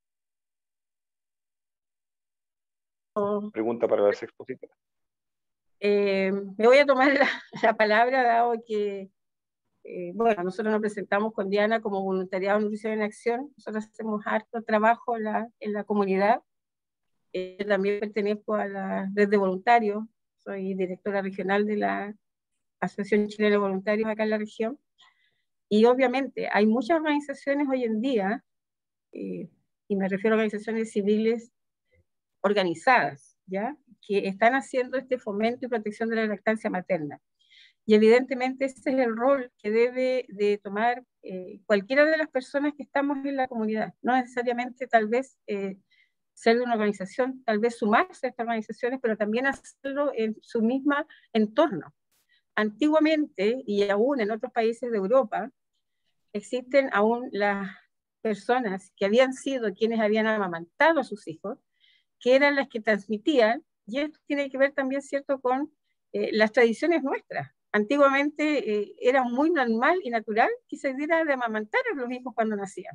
Pregunta para la expositora. Eh, me voy a tomar la, la palabra, dado que, eh, bueno, nosotros nos presentamos con Diana como Voluntariado Nutrición en Acción. Nosotros hacemos harto trabajo en la, en la comunidad. Eh, también pertenezco a la red de voluntarios. Soy directora regional de la Asociación Chilena de Voluntarios acá en la región. Y obviamente hay muchas organizaciones hoy en día, eh, y me refiero a organizaciones civiles organizadas, ¿ya?, que están haciendo este fomento y protección de la lactancia materna. Y evidentemente ese es el rol que debe de tomar eh, cualquiera de las personas que estamos en la comunidad. No necesariamente tal vez eh, ser de una organización, tal vez sumarse a estas organizaciones, pero también hacerlo en su misma entorno. Antiguamente, y aún en otros países de Europa, existen aún las personas que habían sido quienes habían amamantado a sus hijos, que eran las que transmitían, y esto tiene que ver también, ¿cierto?, con eh, las tradiciones nuestras. Antiguamente eh, era muy normal y natural que se diera de amamantar a los hijos cuando nacían.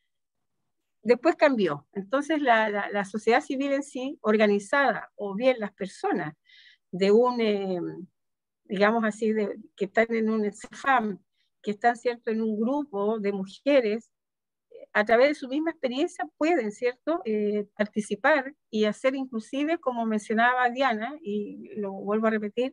Después cambió. Entonces la, la, la sociedad civil en sí, organizada, o bien las personas de un, eh, digamos así, de, que están en un CEFAM, que están, ¿cierto?, en un grupo de mujeres, a través de su misma experiencia pueden, ¿cierto?, eh, participar y hacer inclusive, como mencionaba Diana, y lo vuelvo a repetir,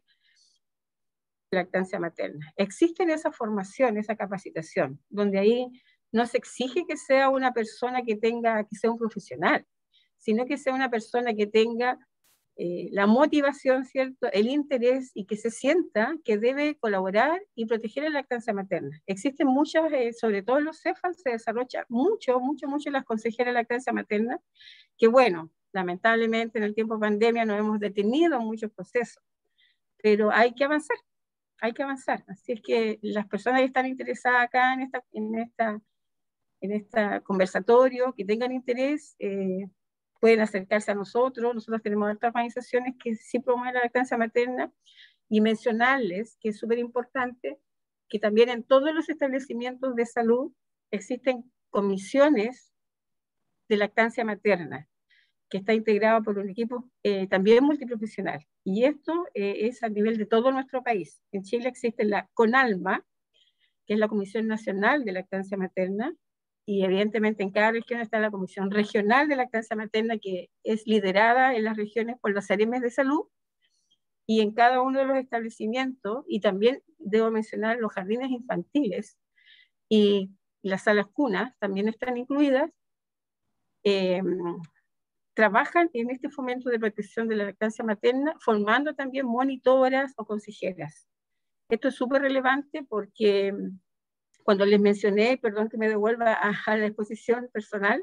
lactancia materna. Existe esa formación, esa capacitación, donde ahí no se exige que sea una persona que tenga, que sea un profesional, sino que sea una persona que tenga eh, la motivación, ¿cierto?, el interés, y que se sienta que debe colaborar y proteger la lactancia materna. Existen muchas, eh, sobre todo en los CEFAM, se desarrolla mucho, mucho, mucho las consejeras de lactancia materna, que bueno, lamentablemente en el tiempo de pandemia nos hemos detenido en muchos procesos, pero hay que avanzar. Hay que avanzar. Así es que las personas que están interesadas acá en esta, en esta, en este conversatorio, que tengan interés, eh, pueden acercarse a nosotros. Nosotros tenemos otras organizaciones que sí promueven la lactancia materna, y mencionarles que es súper importante que también en todos los establecimientos de salud existen comisiones de lactancia materna, que está integrado por un equipo eh, también multiprofesional. Y esto eh, es a nivel de todo nuestro país. En Chile existe la CONALMA, que es la Comisión Nacional de Lactancia Materna, y evidentemente en cada región está la Comisión Regional de Lactancia Materna, que es liderada en las regiones por los AREMES de salud, y en cada uno de los establecimientos, y también debo mencionar los jardines infantiles y las salas cunas, también están incluidas, eh, trabajan en este fomento de protección de la lactancia materna, formando también monitoras o consejeras. Esto es súper relevante porque cuando les mencioné, perdón que me devuelva a, a la exposición personal,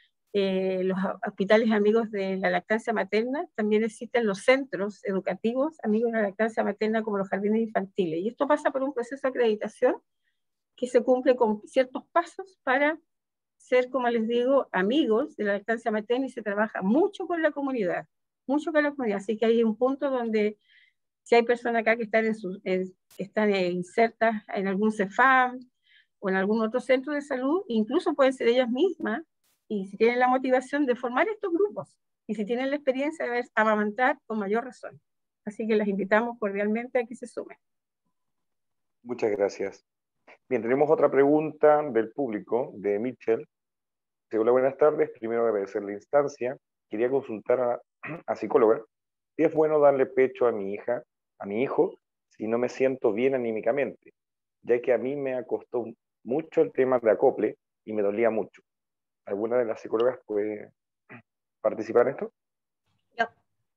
eh, los hospitales amigos de la lactancia materna, también existen los centros educativos amigos de la lactancia materna, como los jardines infantiles. Y esto pasa por un proceso de acreditación que se cumple con ciertos pasos para ser, como les digo, amigos de la lactancia materna, y se trabaja mucho con la comunidad, mucho con la comunidad. Así que hay un punto donde si hay personas acá que están, en su, en, están insertas en algún CEFAM o en algún otro centro de salud, incluso pueden ser ellas mismas, y si tienen la motivación de formar estos grupos, y si tienen la experiencia de amamantar, con mayor razón. Así que las invitamos cordialmente a que se sumen. Muchas gracias. Bien, tenemos otra pregunta del público, de Mitchell. Hola, buenas tardes. Primero agradecer la instancia. Quería consultar a, a psicóloga si es bueno darle pecho a mi hija, a mi hijo, si no me siento bien anímicamente, ya que a mí me costó mucho el tema de acople y me dolía mucho. ¿Alguna de las psicólogas puede participar en esto? No.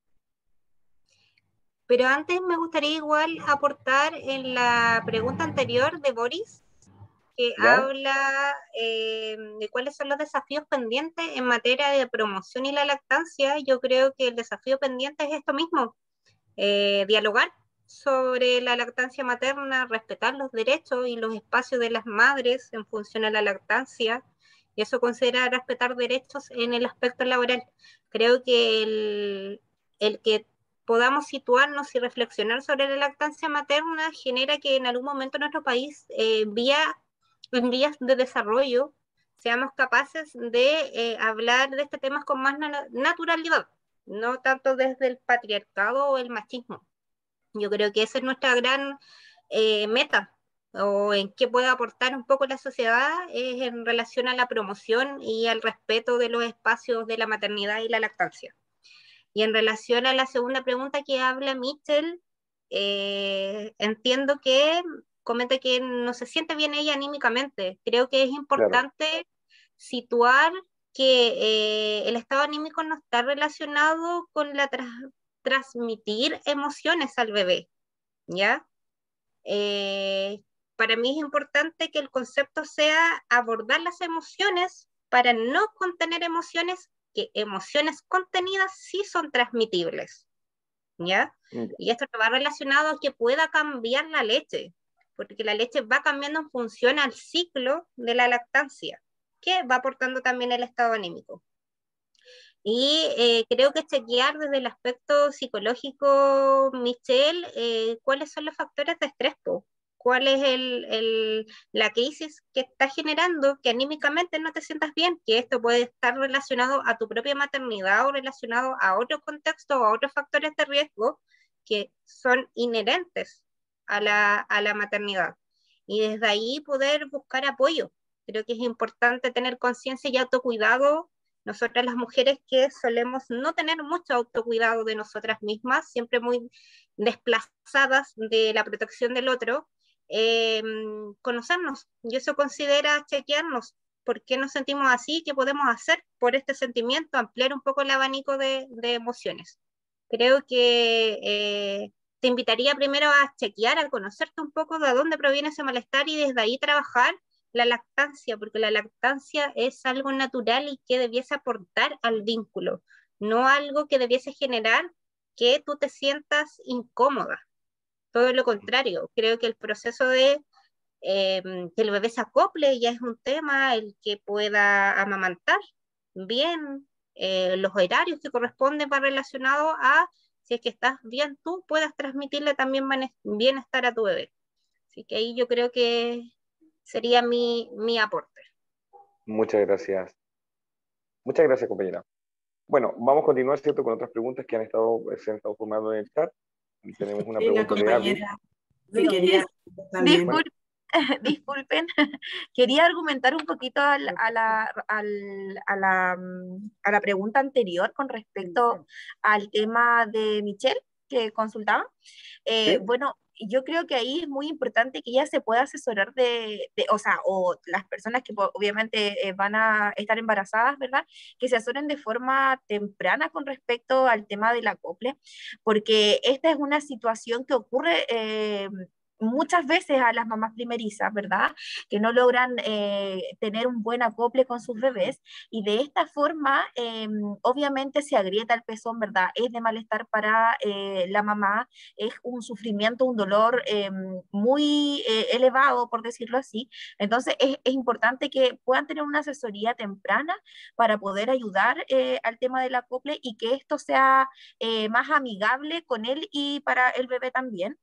Pero antes me gustaría igual aportar en la pregunta anterior de Boris, que ¿Ya? habla eh, de cuáles son los desafíos pendientes en materia de promoción y la lactancia. Yo creo que el desafío pendiente es esto mismo, eh, dialogar sobre la lactancia materna, respetar los derechos y los espacios de las madres en función a la lactancia, y eso considera respetar derechos en el aspecto laboral. Creo que el, el que podamos situarnos y reflexionar sobre la lactancia materna genera que en algún momento en nuestro país, eh, vía, en vías de desarrollo, seamos capaces de eh, hablar de este tema con más na naturalidad, no tanto desde el patriarcado o el machismo. Yo creo que esa es nuestra gran eh, meta, o en qué puede aportar un poco la sociedad, es en relación a la promoción y al respeto de los espacios de la maternidad y la lactancia. Y en relación a la segunda pregunta que habla Mitchell, eh, entiendo que comenta que no se siente bien ella anímicamente. Creo que es importante claro. situar que eh, el estado anímico no está relacionado con la tra transmitir emociones al bebé, ¿ya? Eh, para mí es importante que el concepto sea abordar las emociones para no contener emociones, que emociones contenidas sí son transmitibles, ¿ya? Okay. Y esto va relacionado a que pueda cambiar la leche, porque la leche va cambiando en función al ciclo de la lactancia, que va aportando también el estado anímico. Y eh, creo que chequear desde el aspecto psicológico, Michelle, eh, cuáles son los factores de estrés, po? ¿Cuál es el, el, la crisis que está generando que anímicamente no te sientas bien? Que esto puede estar relacionado a tu propia maternidad o relacionado a otro contexto o a otros factores de riesgo que son inherentes a la, a la maternidad. Y desde ahí poder buscar apoyo. Creo que es importante tener conciencia y autocuidado. Nosotras las mujeres que solemos no tener mucho autocuidado de nosotras mismas, siempre muy desplazadas de la protección del otro, eh, conocernos, y eso considera chequearnos, por qué nos sentimos así, qué podemos hacer por este sentimiento, ampliar un poco el abanico de, de emociones. Creo que eh, te invitaría primero a chequear, a conocerte un poco de dónde proviene ese malestar y desde ahí trabajar la lactancia, porque la lactancia es algo natural y que debiese aportar al vínculo, no algo que debiese generar que tú te sientas incómoda. Todo lo contrario, creo que el proceso de eh, que el bebé se acople ya es un tema, el que pueda amamantar bien, eh, los horarios que corresponden van relacionados a si es que estás bien tú, puedas transmitirle también bienestar a tu bebé. Así que ahí yo creo que sería mi, mi aporte. Muchas gracias. Muchas gracias, compañera. Bueno, vamos a continuar, ¿cierto?, con otras preguntas que han estado, se han estado formando en el chat. Y tenemos una Sí, pregunta la compañera de sí, quería también. Disculpen, disculpen, quería argumentar un poquito al, a, la, al, a, la, a la pregunta anterior con respecto al tema de Michelle que consultaba. Eh, ¿Sí? Bueno, yo creo que ahí es muy importante que ella se pueda asesorar de, de o sea, o las personas que obviamente eh, van a estar embarazadas, ¿verdad? Que se asesoren de forma temprana con respecto al tema del acople, porque esta es una situación que ocurre eh, muchas veces a las mamás primerizas, ¿verdad? Que no logran eh, tener un buen acople con sus bebés y de esta forma eh, obviamente se agrieta el pezón, ¿verdad? Es de malestar para eh, la mamá, es un sufrimiento, un dolor eh, muy eh, elevado, por decirlo así. Entonces es, es, importante que puedan tener una asesoría temprana para poder ayudar eh, al tema del acople y que esto sea eh, más amigable con él y para el bebé también.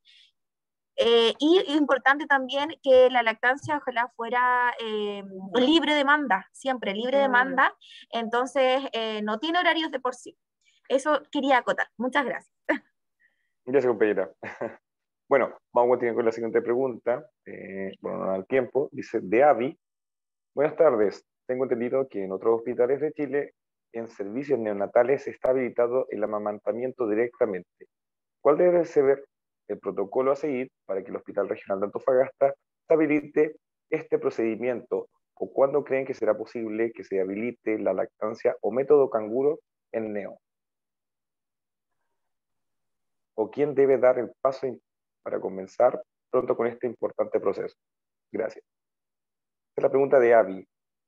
Eh, y importante también que la lactancia ojalá fuera eh, libre demanda, siempre libre demanda, entonces eh, no tiene horarios de por sí. Eso quería acotar. Muchas gracias. Gracias, compañera. Bueno, vamos a continuar con la siguiente pregunta. Eh, bueno, no da el tiempo. Dice, de Avi. Buenas tardes. Tengo entendido que en otros hospitales de Chile, en servicios neonatales, está habilitado el amamantamiento directamente. ¿Cuál debe ser el protocolo a seguir para que el Hospital Regional de Antofagasta habilite este procedimiento? ¿O cuándo creen que será posible que se habilite la lactancia o método canguro en neo? ¿O quién debe dar el paso para comenzar pronto con este importante proceso? Gracias. Esta es la pregunta de Avi.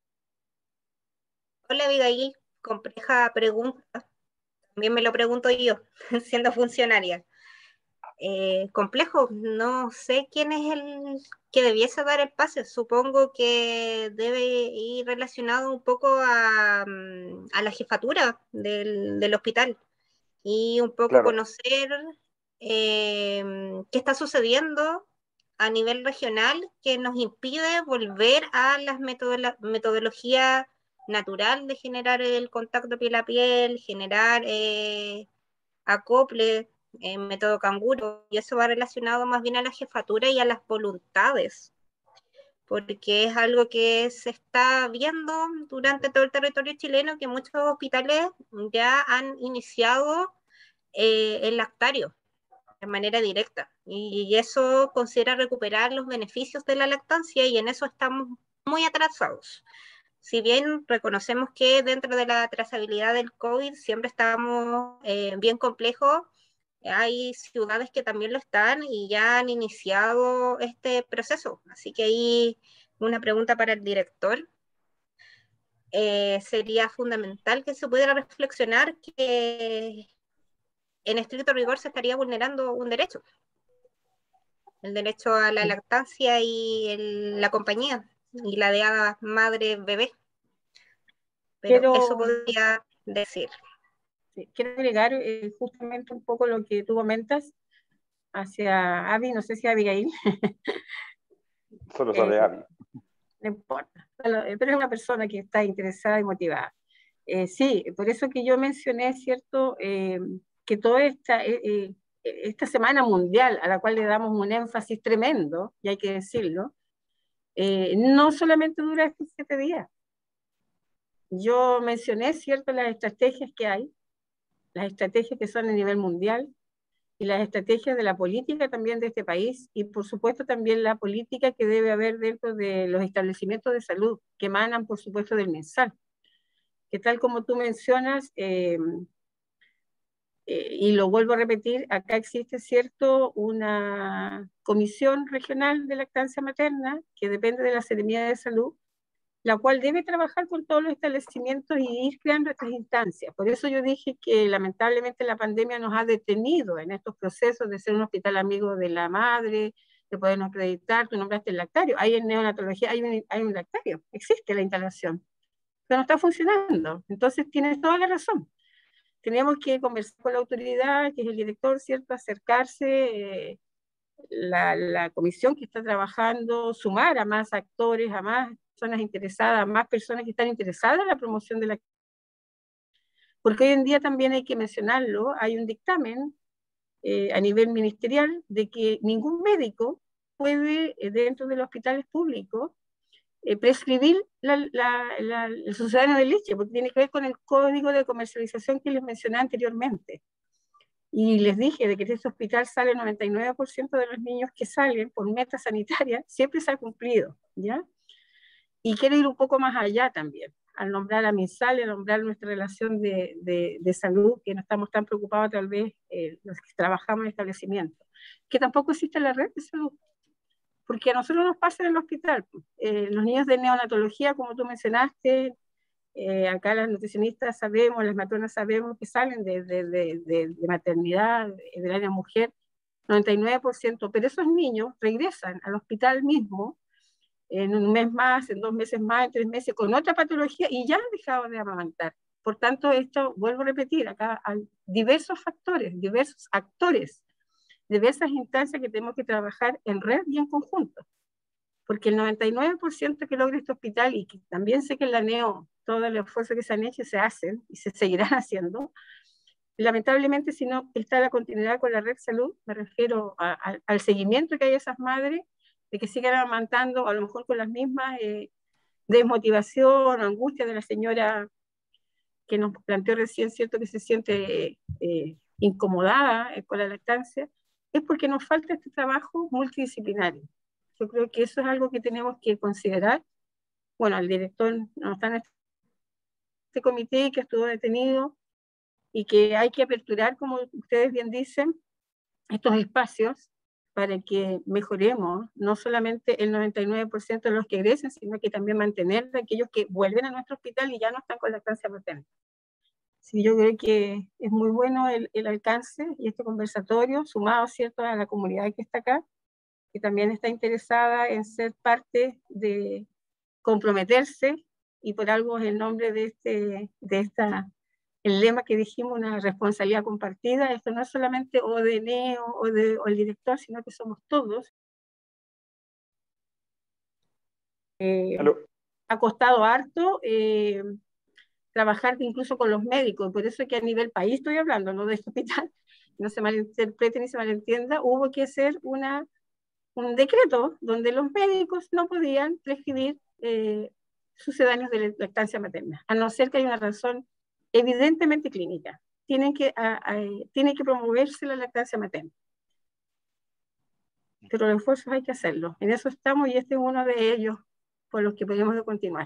Hola, Abigail. Compleja pregunta. También me lo pregunto yo, siendo funcionaria. Eh, complejo, no sé quién es el que debiese dar el pase. Supongo que debe ir relacionado un poco a, a la jefatura del, del hospital y un poco claro. conocer eh, qué está sucediendo a nivel regional que nos impide volver a las metodolo metodología natural de generar el contacto piel a piel, generar eh, acople, eh, método canguro, y eso va relacionado más bien a la jefatura y a las voluntades, porque es algo que se está viendo durante todo el territorio chileno, que muchos hospitales ya han iniciado eh, el lactario de manera directa, y, y eso considera recuperar los beneficios de la lactancia, y en eso estamos muy atrasados. Si bien reconocemos que dentro de la trazabilidad del COVID siempre estamos eh, bien complejos, hay ciudades que también lo están y ya han iniciado este proceso. Así que ahí una pregunta para el director. Eh, sería fundamental que se pudiera reflexionar que en estricto rigor se estaría vulnerando un derecho. El derecho a la lactancia y el, la compañía, y la de madre-bebé. Pero Quiero... eso podría decir. Sí, quiero agregar eh, justamente un poco lo que tú comentas hacia Abby, no sé si Abigail. Solo sale eh, Abby. No importa, pero es una persona que está interesada y motivada. Eh, sí, por eso que yo mencioné, ¿cierto?, eh, que toda esta, eh, eh, esta semana mundial, a la cual le damos un énfasis tremendo, y hay que decirlo, eh, no solamente dura estos siete días. Yo mencioné, ¿cierto?, las estrategias que hay, las estrategias que son a nivel mundial, y las estrategias de la política también de este país, y por supuesto también la política que debe haber dentro de los establecimientos de salud, que emanan por supuesto del MinSal, que tal como tú mencionas, eh, eh, y lo vuelvo a repetir, acá existe, ¿cierto?, una comisión regional de lactancia materna que depende de la Seremía de Salud, la cual debe trabajar con todos los establecimientos y ir creando estas instancias. Por eso yo dije que lamentablemente la pandemia nos ha detenido en estos procesos de ser un hospital amigo de la madre, de podernos acreditar. Tú nombraste el lactario, hay en neonatología, hay un, hay un lactario, existe la instalación, pero no está funcionando. Entonces tienes toda la razón. Tenemos que conversar con la autoridad, que es el director, ¿cierto?, acercarse, eh, la, la comisión que está trabajando, sumar a más actores, a más personas interesadas, a más personas que están interesadas en la promoción de la... Porque hoy en día también hay que mencionarlo, hay un dictamen eh, a nivel ministerial de que ningún médico puede, eh, dentro de los hospitales públicos, eh, prescribir la, la, la, el sucedáneo de leche, porque tiene que ver con el código de comercialización que les mencioné anteriormente. Y les dije de que de este hospital sale el noventa y nueve por ciento de los niños que salen por meta sanitaria, siempre se ha cumplido, ¿ya? Y quiero ir un poco más allá también, al nombrar a MinSal, al nombrar nuestra relación de, de, de salud, que no estamos tan preocupados tal vez eh, los que trabajamos en establecimientos, que tampoco existe la red de salud, porque a nosotros nos pasa en el hospital. Eh, los niños de neonatología, como tú mencionaste, Eh, acá las nutricionistas sabemos, las matronas sabemos que salen de, de, de, de, de maternidad, del área mujer, noventa y nueve por ciento, pero esos niños regresan al hospital mismo en un mes más, en dos meses más, en tres meses, con otra patología y ya han dejado de amamantar. Por tanto, esto, vuelvo a repetir, acá hay diversos factores, diversos actores, diversas instancias que tenemos que trabajar en red y en conjunto. Porque el noventa y nueve por ciento que logra este hospital, y que también sé que en la NEO todos los esfuerzos que se han hecho se hacen y se seguirán haciendo, lamentablemente si no está la continuidad con la red salud, me refiero a, a, al seguimiento que hay a esas madres, de que sigan amamantando, a lo mejor con las mismas eh, desmotivación o angustia de la señora que nos planteó recién, cierto, que se siente eh, incomodada eh, con la lactancia, es porque nos falta este trabajo multidisciplinario. Yo creo que eso es algo que tenemos que considerar. Bueno, el director no está en este comité que estuvo detenido y que hay que aperturar, como ustedes bien dicen, estos espacios para que mejoremos no solamente el noventa y nueve por ciento de los que egresan, sino que también mantener a aquellos que vuelven a nuestro hospital y ya no están con lactancia materna. Sí, yo creo que es muy bueno el, el alcance y este conversatorio, sumado, ¿cierto?, a la comunidad que está acá, que también está interesada en ser parte de comprometerse, y por algo es el nombre de, este, de esta, el lema que dijimos, una responsabilidad compartida. Esto no es solamente o de NEO o, de, o el director, sino que somos todos. Eh, ha costado harto eh, trabajar incluso con los médicos, por eso que a nivel país estoy hablando, no de este hospital, no se malinterprete ni se malentienda, hubo que hacer una un decreto donde los médicos no podían prescribir eh, sucedáneos de lactancia materna, a no ser que haya una razón evidentemente clínica. Tienen que, a, a, tiene que promoverse la lactancia materna. Pero los esfuerzos hay que hacerlo. En eso estamos y este es uno de ellos por los que podemos continuar.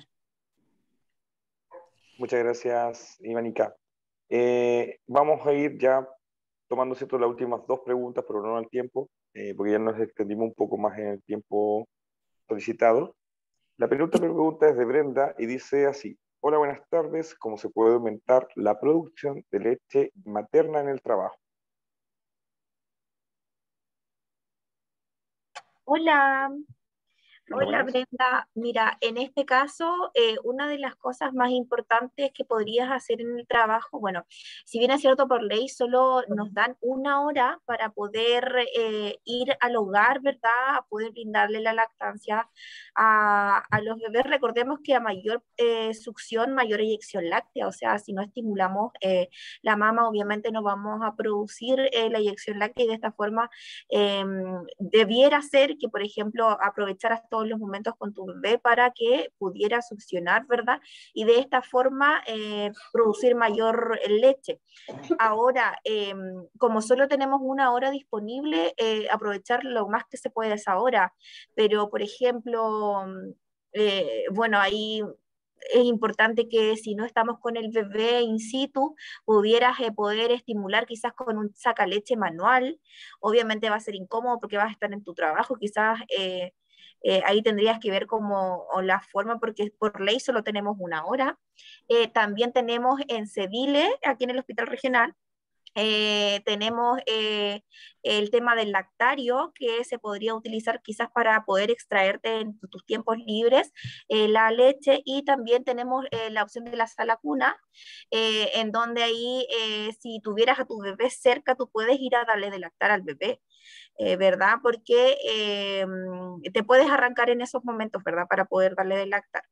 Muchas gracias, Ivanica. Eh, vamos a ir ya tomando cierto las últimas dos preguntas, pero no al tiempo, eh, porque ya nos extendimos un poco más en el tiempo solicitado. La penúltima pregunta es de Brenda y dice así: hola, buenas tardes, ¿cómo se puede aumentar la producción de leche materna en el trabajo? Hola, Hola Brenda, mira, en este caso, eh, una de las cosas más importantes que podrías hacer en el trabajo, bueno, si bien es cierto por ley, solo nos dan una hora para poder eh, ir al hogar, ¿verdad? A poder brindarle la lactancia a, a los bebés. Recordemos que a mayor eh, succión, mayor eyección láctea, o sea, si no estimulamos eh, la mama, obviamente no vamos a producir eh, la eyección láctea y de esta forma eh, debiera ser que, por ejemplo, aprovecharas todos los momentos con tu bebé para que pudiera succionar, ¿verdad? Y de esta forma eh, producir mayor leche. Ahora, eh, como solo tenemos una hora disponible, eh, aprovechar lo más que se puede esa hora. Pero, por ejemplo, eh, bueno, ahí es importante que si no estamos con el bebé in situ, pudieras eh, poder estimular quizás con un sacaleche manual. Obviamente va a ser incómodo porque vas a estar en tu trabajo, quizás eh, eh, ahí tendrías que ver como la forma, porque por ley solo tenemos una hora. Eh, también tenemos en Cedile, aquí en el Hospital Regional, eh, tenemos eh, el tema del lactario, que se podría utilizar quizás para poder extraerte en tus tiempos libres eh, la leche, y también tenemos eh, la opción de la sala cuna, eh, en donde ahí eh, si tuvieras a tu bebé cerca, tú puedes ir a darle de lactar al bebé. Eh, ¿verdad? Porque eh, te puedes arrancar en esos momentos, ¿verdad? Para poder darle de lactar.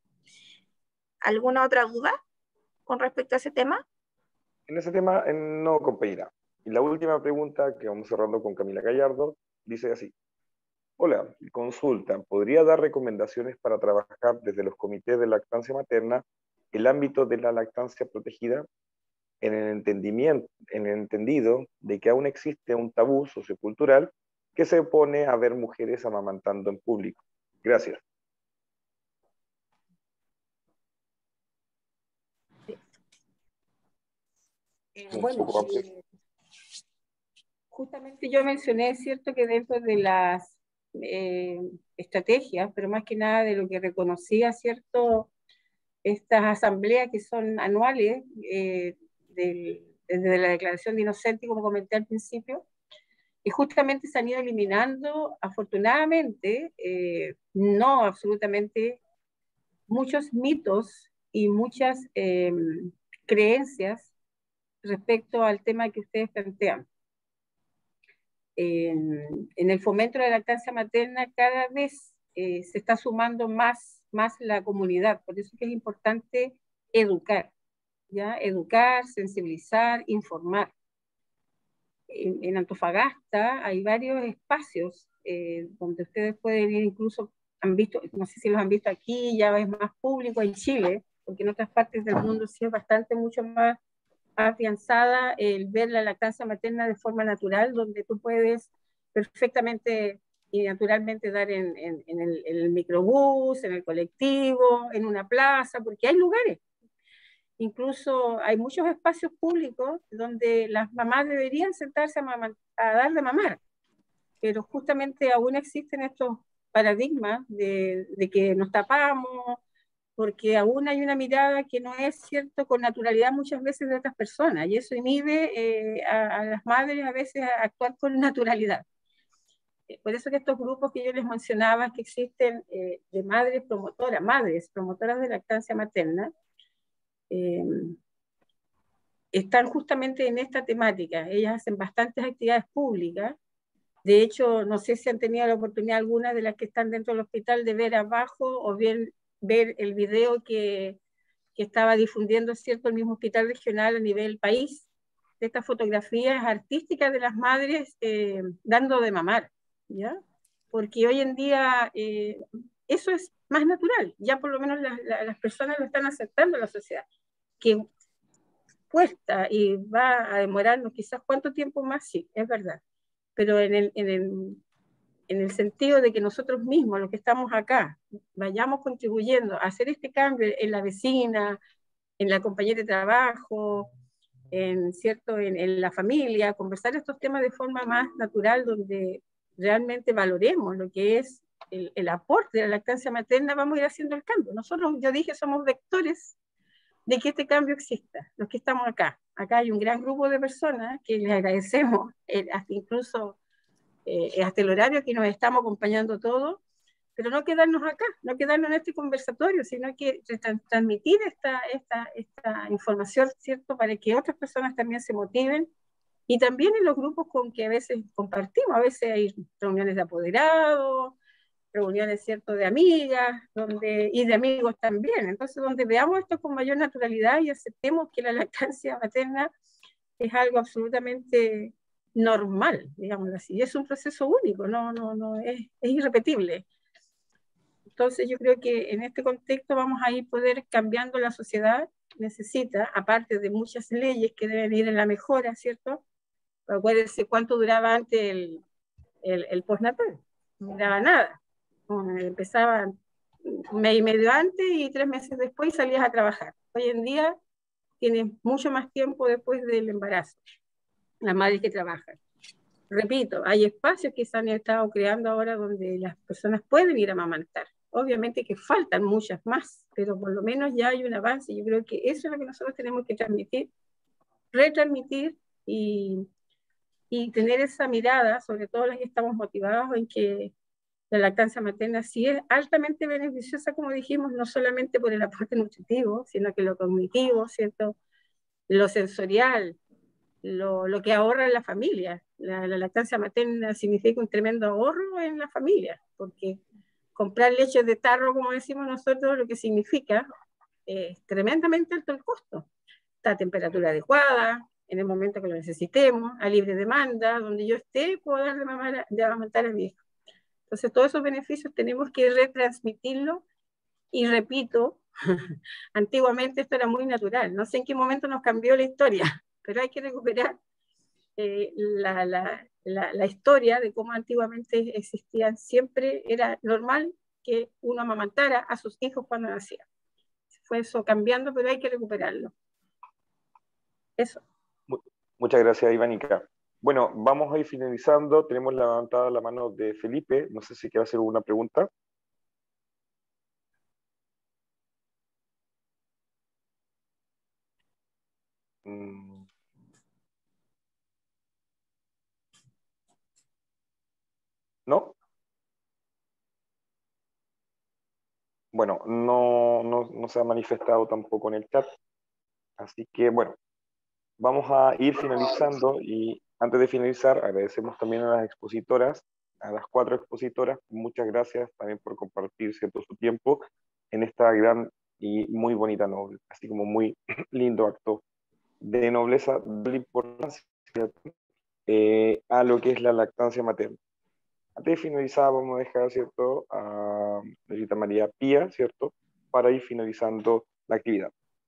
¿Alguna otra duda con respecto a ese tema? En ese tema, no, compañera. Y la última pregunta, que vamos cerrando con Camila Gallardo, dice así. Hola, consulta, ¿podría dar recomendaciones para trabajar desde los comités de lactancia materna el ámbito de la lactancia protegida en el entendimiento, en el entendido de que aún existe un tabú sociocultural que se opone a ver mujeres amamantando en público? Gracias. Eh, bueno, eh, justamente yo mencioné, es cierto, que dentro de las eh, estrategias, pero más que nada de lo que reconocía, cierto, estas asambleas que son anuales, eh, del, desde la declaración de inocente, como comenté al principio, y justamente se han ido eliminando, afortunadamente, eh, no absolutamente, muchos mitos y muchas eh, creencias respecto al tema que ustedes plantean. En, en el fomento de la lactancia materna cada vez eh, se está sumando más, más la comunidad, por eso es que es importante educar, ¿ya? Educar, sensibilizar, informar. En, en Antofagasta hay varios espacios eh, donde ustedes pueden ir, incluso han visto, no sé si los han visto aquí, ya es más público en Chile, porque en otras partes del mundo sí es bastante mucho más afianzada el ver la lactancia materna de forma natural, donde tú puedes perfectamente y naturalmente dar en, en, en, el, en el microbús, en el colectivo, en una plaza, porque hay lugares. Incluso hay muchos espacios públicos donde las mamás deberían sentarse a, mamá, a dar de mamar, pero justamente aún existen estos paradigmas de, de que nos tapamos, porque aún hay una mirada que no es cierto con naturalidad muchas veces de otras personas, y eso inhibe eh, a, a las madres a veces a actuar con naturalidad. Por eso que estos grupos que yo les mencionaba que existen eh, de madres promotoras, madres promotoras de lactancia materna, eh, están justamente en esta temática. Ellas hacen bastantes actividades públicas. De hecho, no sé si han tenido la oportunidad algunas de las que están dentro del hospital de ver abajo o bien ver el video que, que estaba difundiendo, ¿cierto?, el mismo hospital regional a nivel país, de estas fotografías artísticas de las madres eh, dando de mamar, ¿ya? Porque hoy en día eh, eso es más natural, ya por lo menos la, la, las personas lo están aceptando en la sociedad, que cuesta y va a demorarnos quizás cuánto tiempo más, sí, es verdad, pero en el, en el en el sentido de que nosotros mismos, los que estamos acá, vayamos contribuyendo a hacer este cambio en la vecina, en la compañera de trabajo, en, ¿cierto? En, en la familia, conversar estos temas de forma más natural, donde realmente valoremos lo que es el, el aporte de la lactancia materna, vamos a ir haciendo el cambio. Nosotros, yo dije, somos vectores de que este cambio exista, los que estamos acá. Acá hay un gran grupo de personas que les agradecemos, eh, hasta incluso... Eh, hasta el horario que nos estamos acompañando todos, pero no quedarnos acá, no quedarnos en este conversatorio, sino que transmitir esta, esta, esta información, ¿cierto?, para que otras personas también se motiven, y también en los grupos con que a veces compartimos, a veces hay reuniones de apoderados, reuniones, ¿cierto?, de amigas, donde, y de amigos también, entonces donde veamos esto con mayor naturalidad y aceptemos que la lactancia materna es algo absolutamente normal, digamos así, y es un proceso único, no, no, no, es, es irrepetible. Entonces yo creo que en este contexto vamos a ir poder cambiando la sociedad, necesita, aparte de muchas leyes que deben ir en la mejora, ¿cierto? Acuérdense cuánto duraba antes el, el, el postnatal, no duraba nada, empezaba un mes y medio antes y tres meses después salías a trabajar. Hoy en día tienes mucho más tiempo después del embarazo, las madres que trabajan. Repito, hay espacios que se han estado creando ahora donde las personas pueden ir a amamantar. Obviamente que faltan muchas más, pero por lo menos ya hay un avance. Yo creo que eso es lo que nosotros tenemos que transmitir, retransmitir y, y tener esa mirada, sobre todo los que estamos motivados en que la lactancia materna sí es altamente beneficiosa, como dijimos, no solamente por el aporte nutritivo, sino que lo cognitivo, ¿cierto?, lo sensorial, lo, lo que ahorra en la familia. La, la lactancia materna significa un tremendo ahorro en la familia, porque comprar leche de tarro, como decimos nosotros, lo que significa es eh, tremendamente alto el costo. Está a temperatura adecuada, en el momento que lo necesitemos, a libre demanda, donde yo esté, puedo dar de, mamar, de amamantar a mi hijo. Entonces, todos esos beneficios tenemos que retransmitirlo, y repito, antiguamente esto era muy natural, no sé en qué momento nos cambió la historia, pero hay que recuperar eh, la, la, la, la historia de cómo antiguamente existían, siempre era normal que uno amamantara a sus hijos cuando nacían. Fue eso cambiando, pero hay que recuperarlo. Eso. Muchas gracias, Ivanica. Bueno, vamos a ir finalizando. Tenemos levantada la mano de Felipe. No sé si quiere hacer alguna pregunta. Mm. ¿No? Bueno, no, no, no se ha manifestado tampoco en el chat. Así que, bueno, vamos a ir finalizando y antes de finalizar agradecemos también a las expositoras, a las cuatro expositoras. Muchas gracias también por compartir, ¿cierto?, su tiempo en esta gran y muy bonita noble, así como muy lindo acto de nobleza, de importancia eh, a lo que es la lactancia materna. Antes de finalizar vamos a dejar, ¿cierto?, a Rita María Pía, ¿cierto?, para ir finalizando la actividad.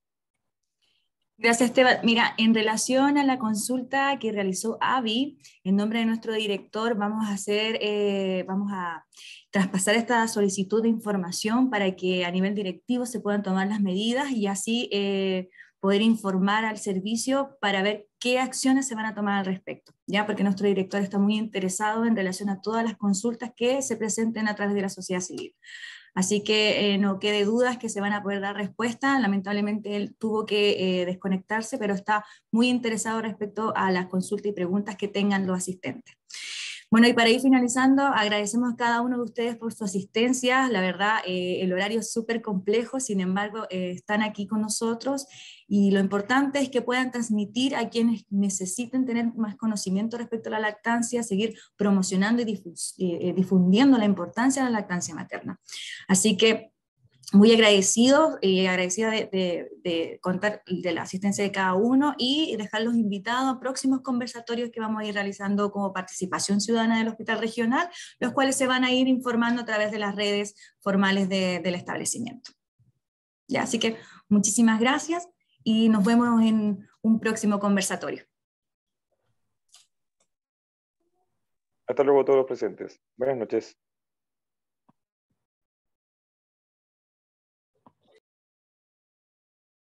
Gracias, Esteban. Mira, en relación a la consulta que realizó Avi, en nombre de nuestro director, vamos a hacer, eh, vamos a traspasar esta solicitud de información para que a nivel directivo se puedan tomar las medidas y así eh, poder informar al servicio para ver qué acciones se van a tomar al respecto, ¿ya? Porque nuestro director está muy interesado en relación a todas las consultas que se presenten a través de la sociedad civil. Así que eh, no quede dudas que se van a poder dar respuesta. Lamentablemente él tuvo que eh, desconectarse, pero está muy interesado respecto a las consultas y preguntas que tengan los asistentes. Bueno, y para ir finalizando, agradecemos a cada uno de ustedes por su asistencia. La verdad, eh, el horario es súper complejo, sin embargo, eh, están aquí con nosotros y lo importante es que puedan transmitir a quienes necesiten tener más conocimiento respecto a la lactancia, seguir promocionando y difus, eh, difundiendo la importancia de la lactancia materna. Así que muy agradecidos y agradecida de, de, de contar de la asistencia de cada uno y dejarlos invitados a próximos conversatorios que vamos a ir realizando como participación ciudadana del Hospital Regional, los cuales se van a ir informando a través de las redes formales de, del establecimiento. Ya, así que muchísimas gracias y nos vemos en un próximo conversatorio. Hasta luego a todos los presentes. Buenas noches.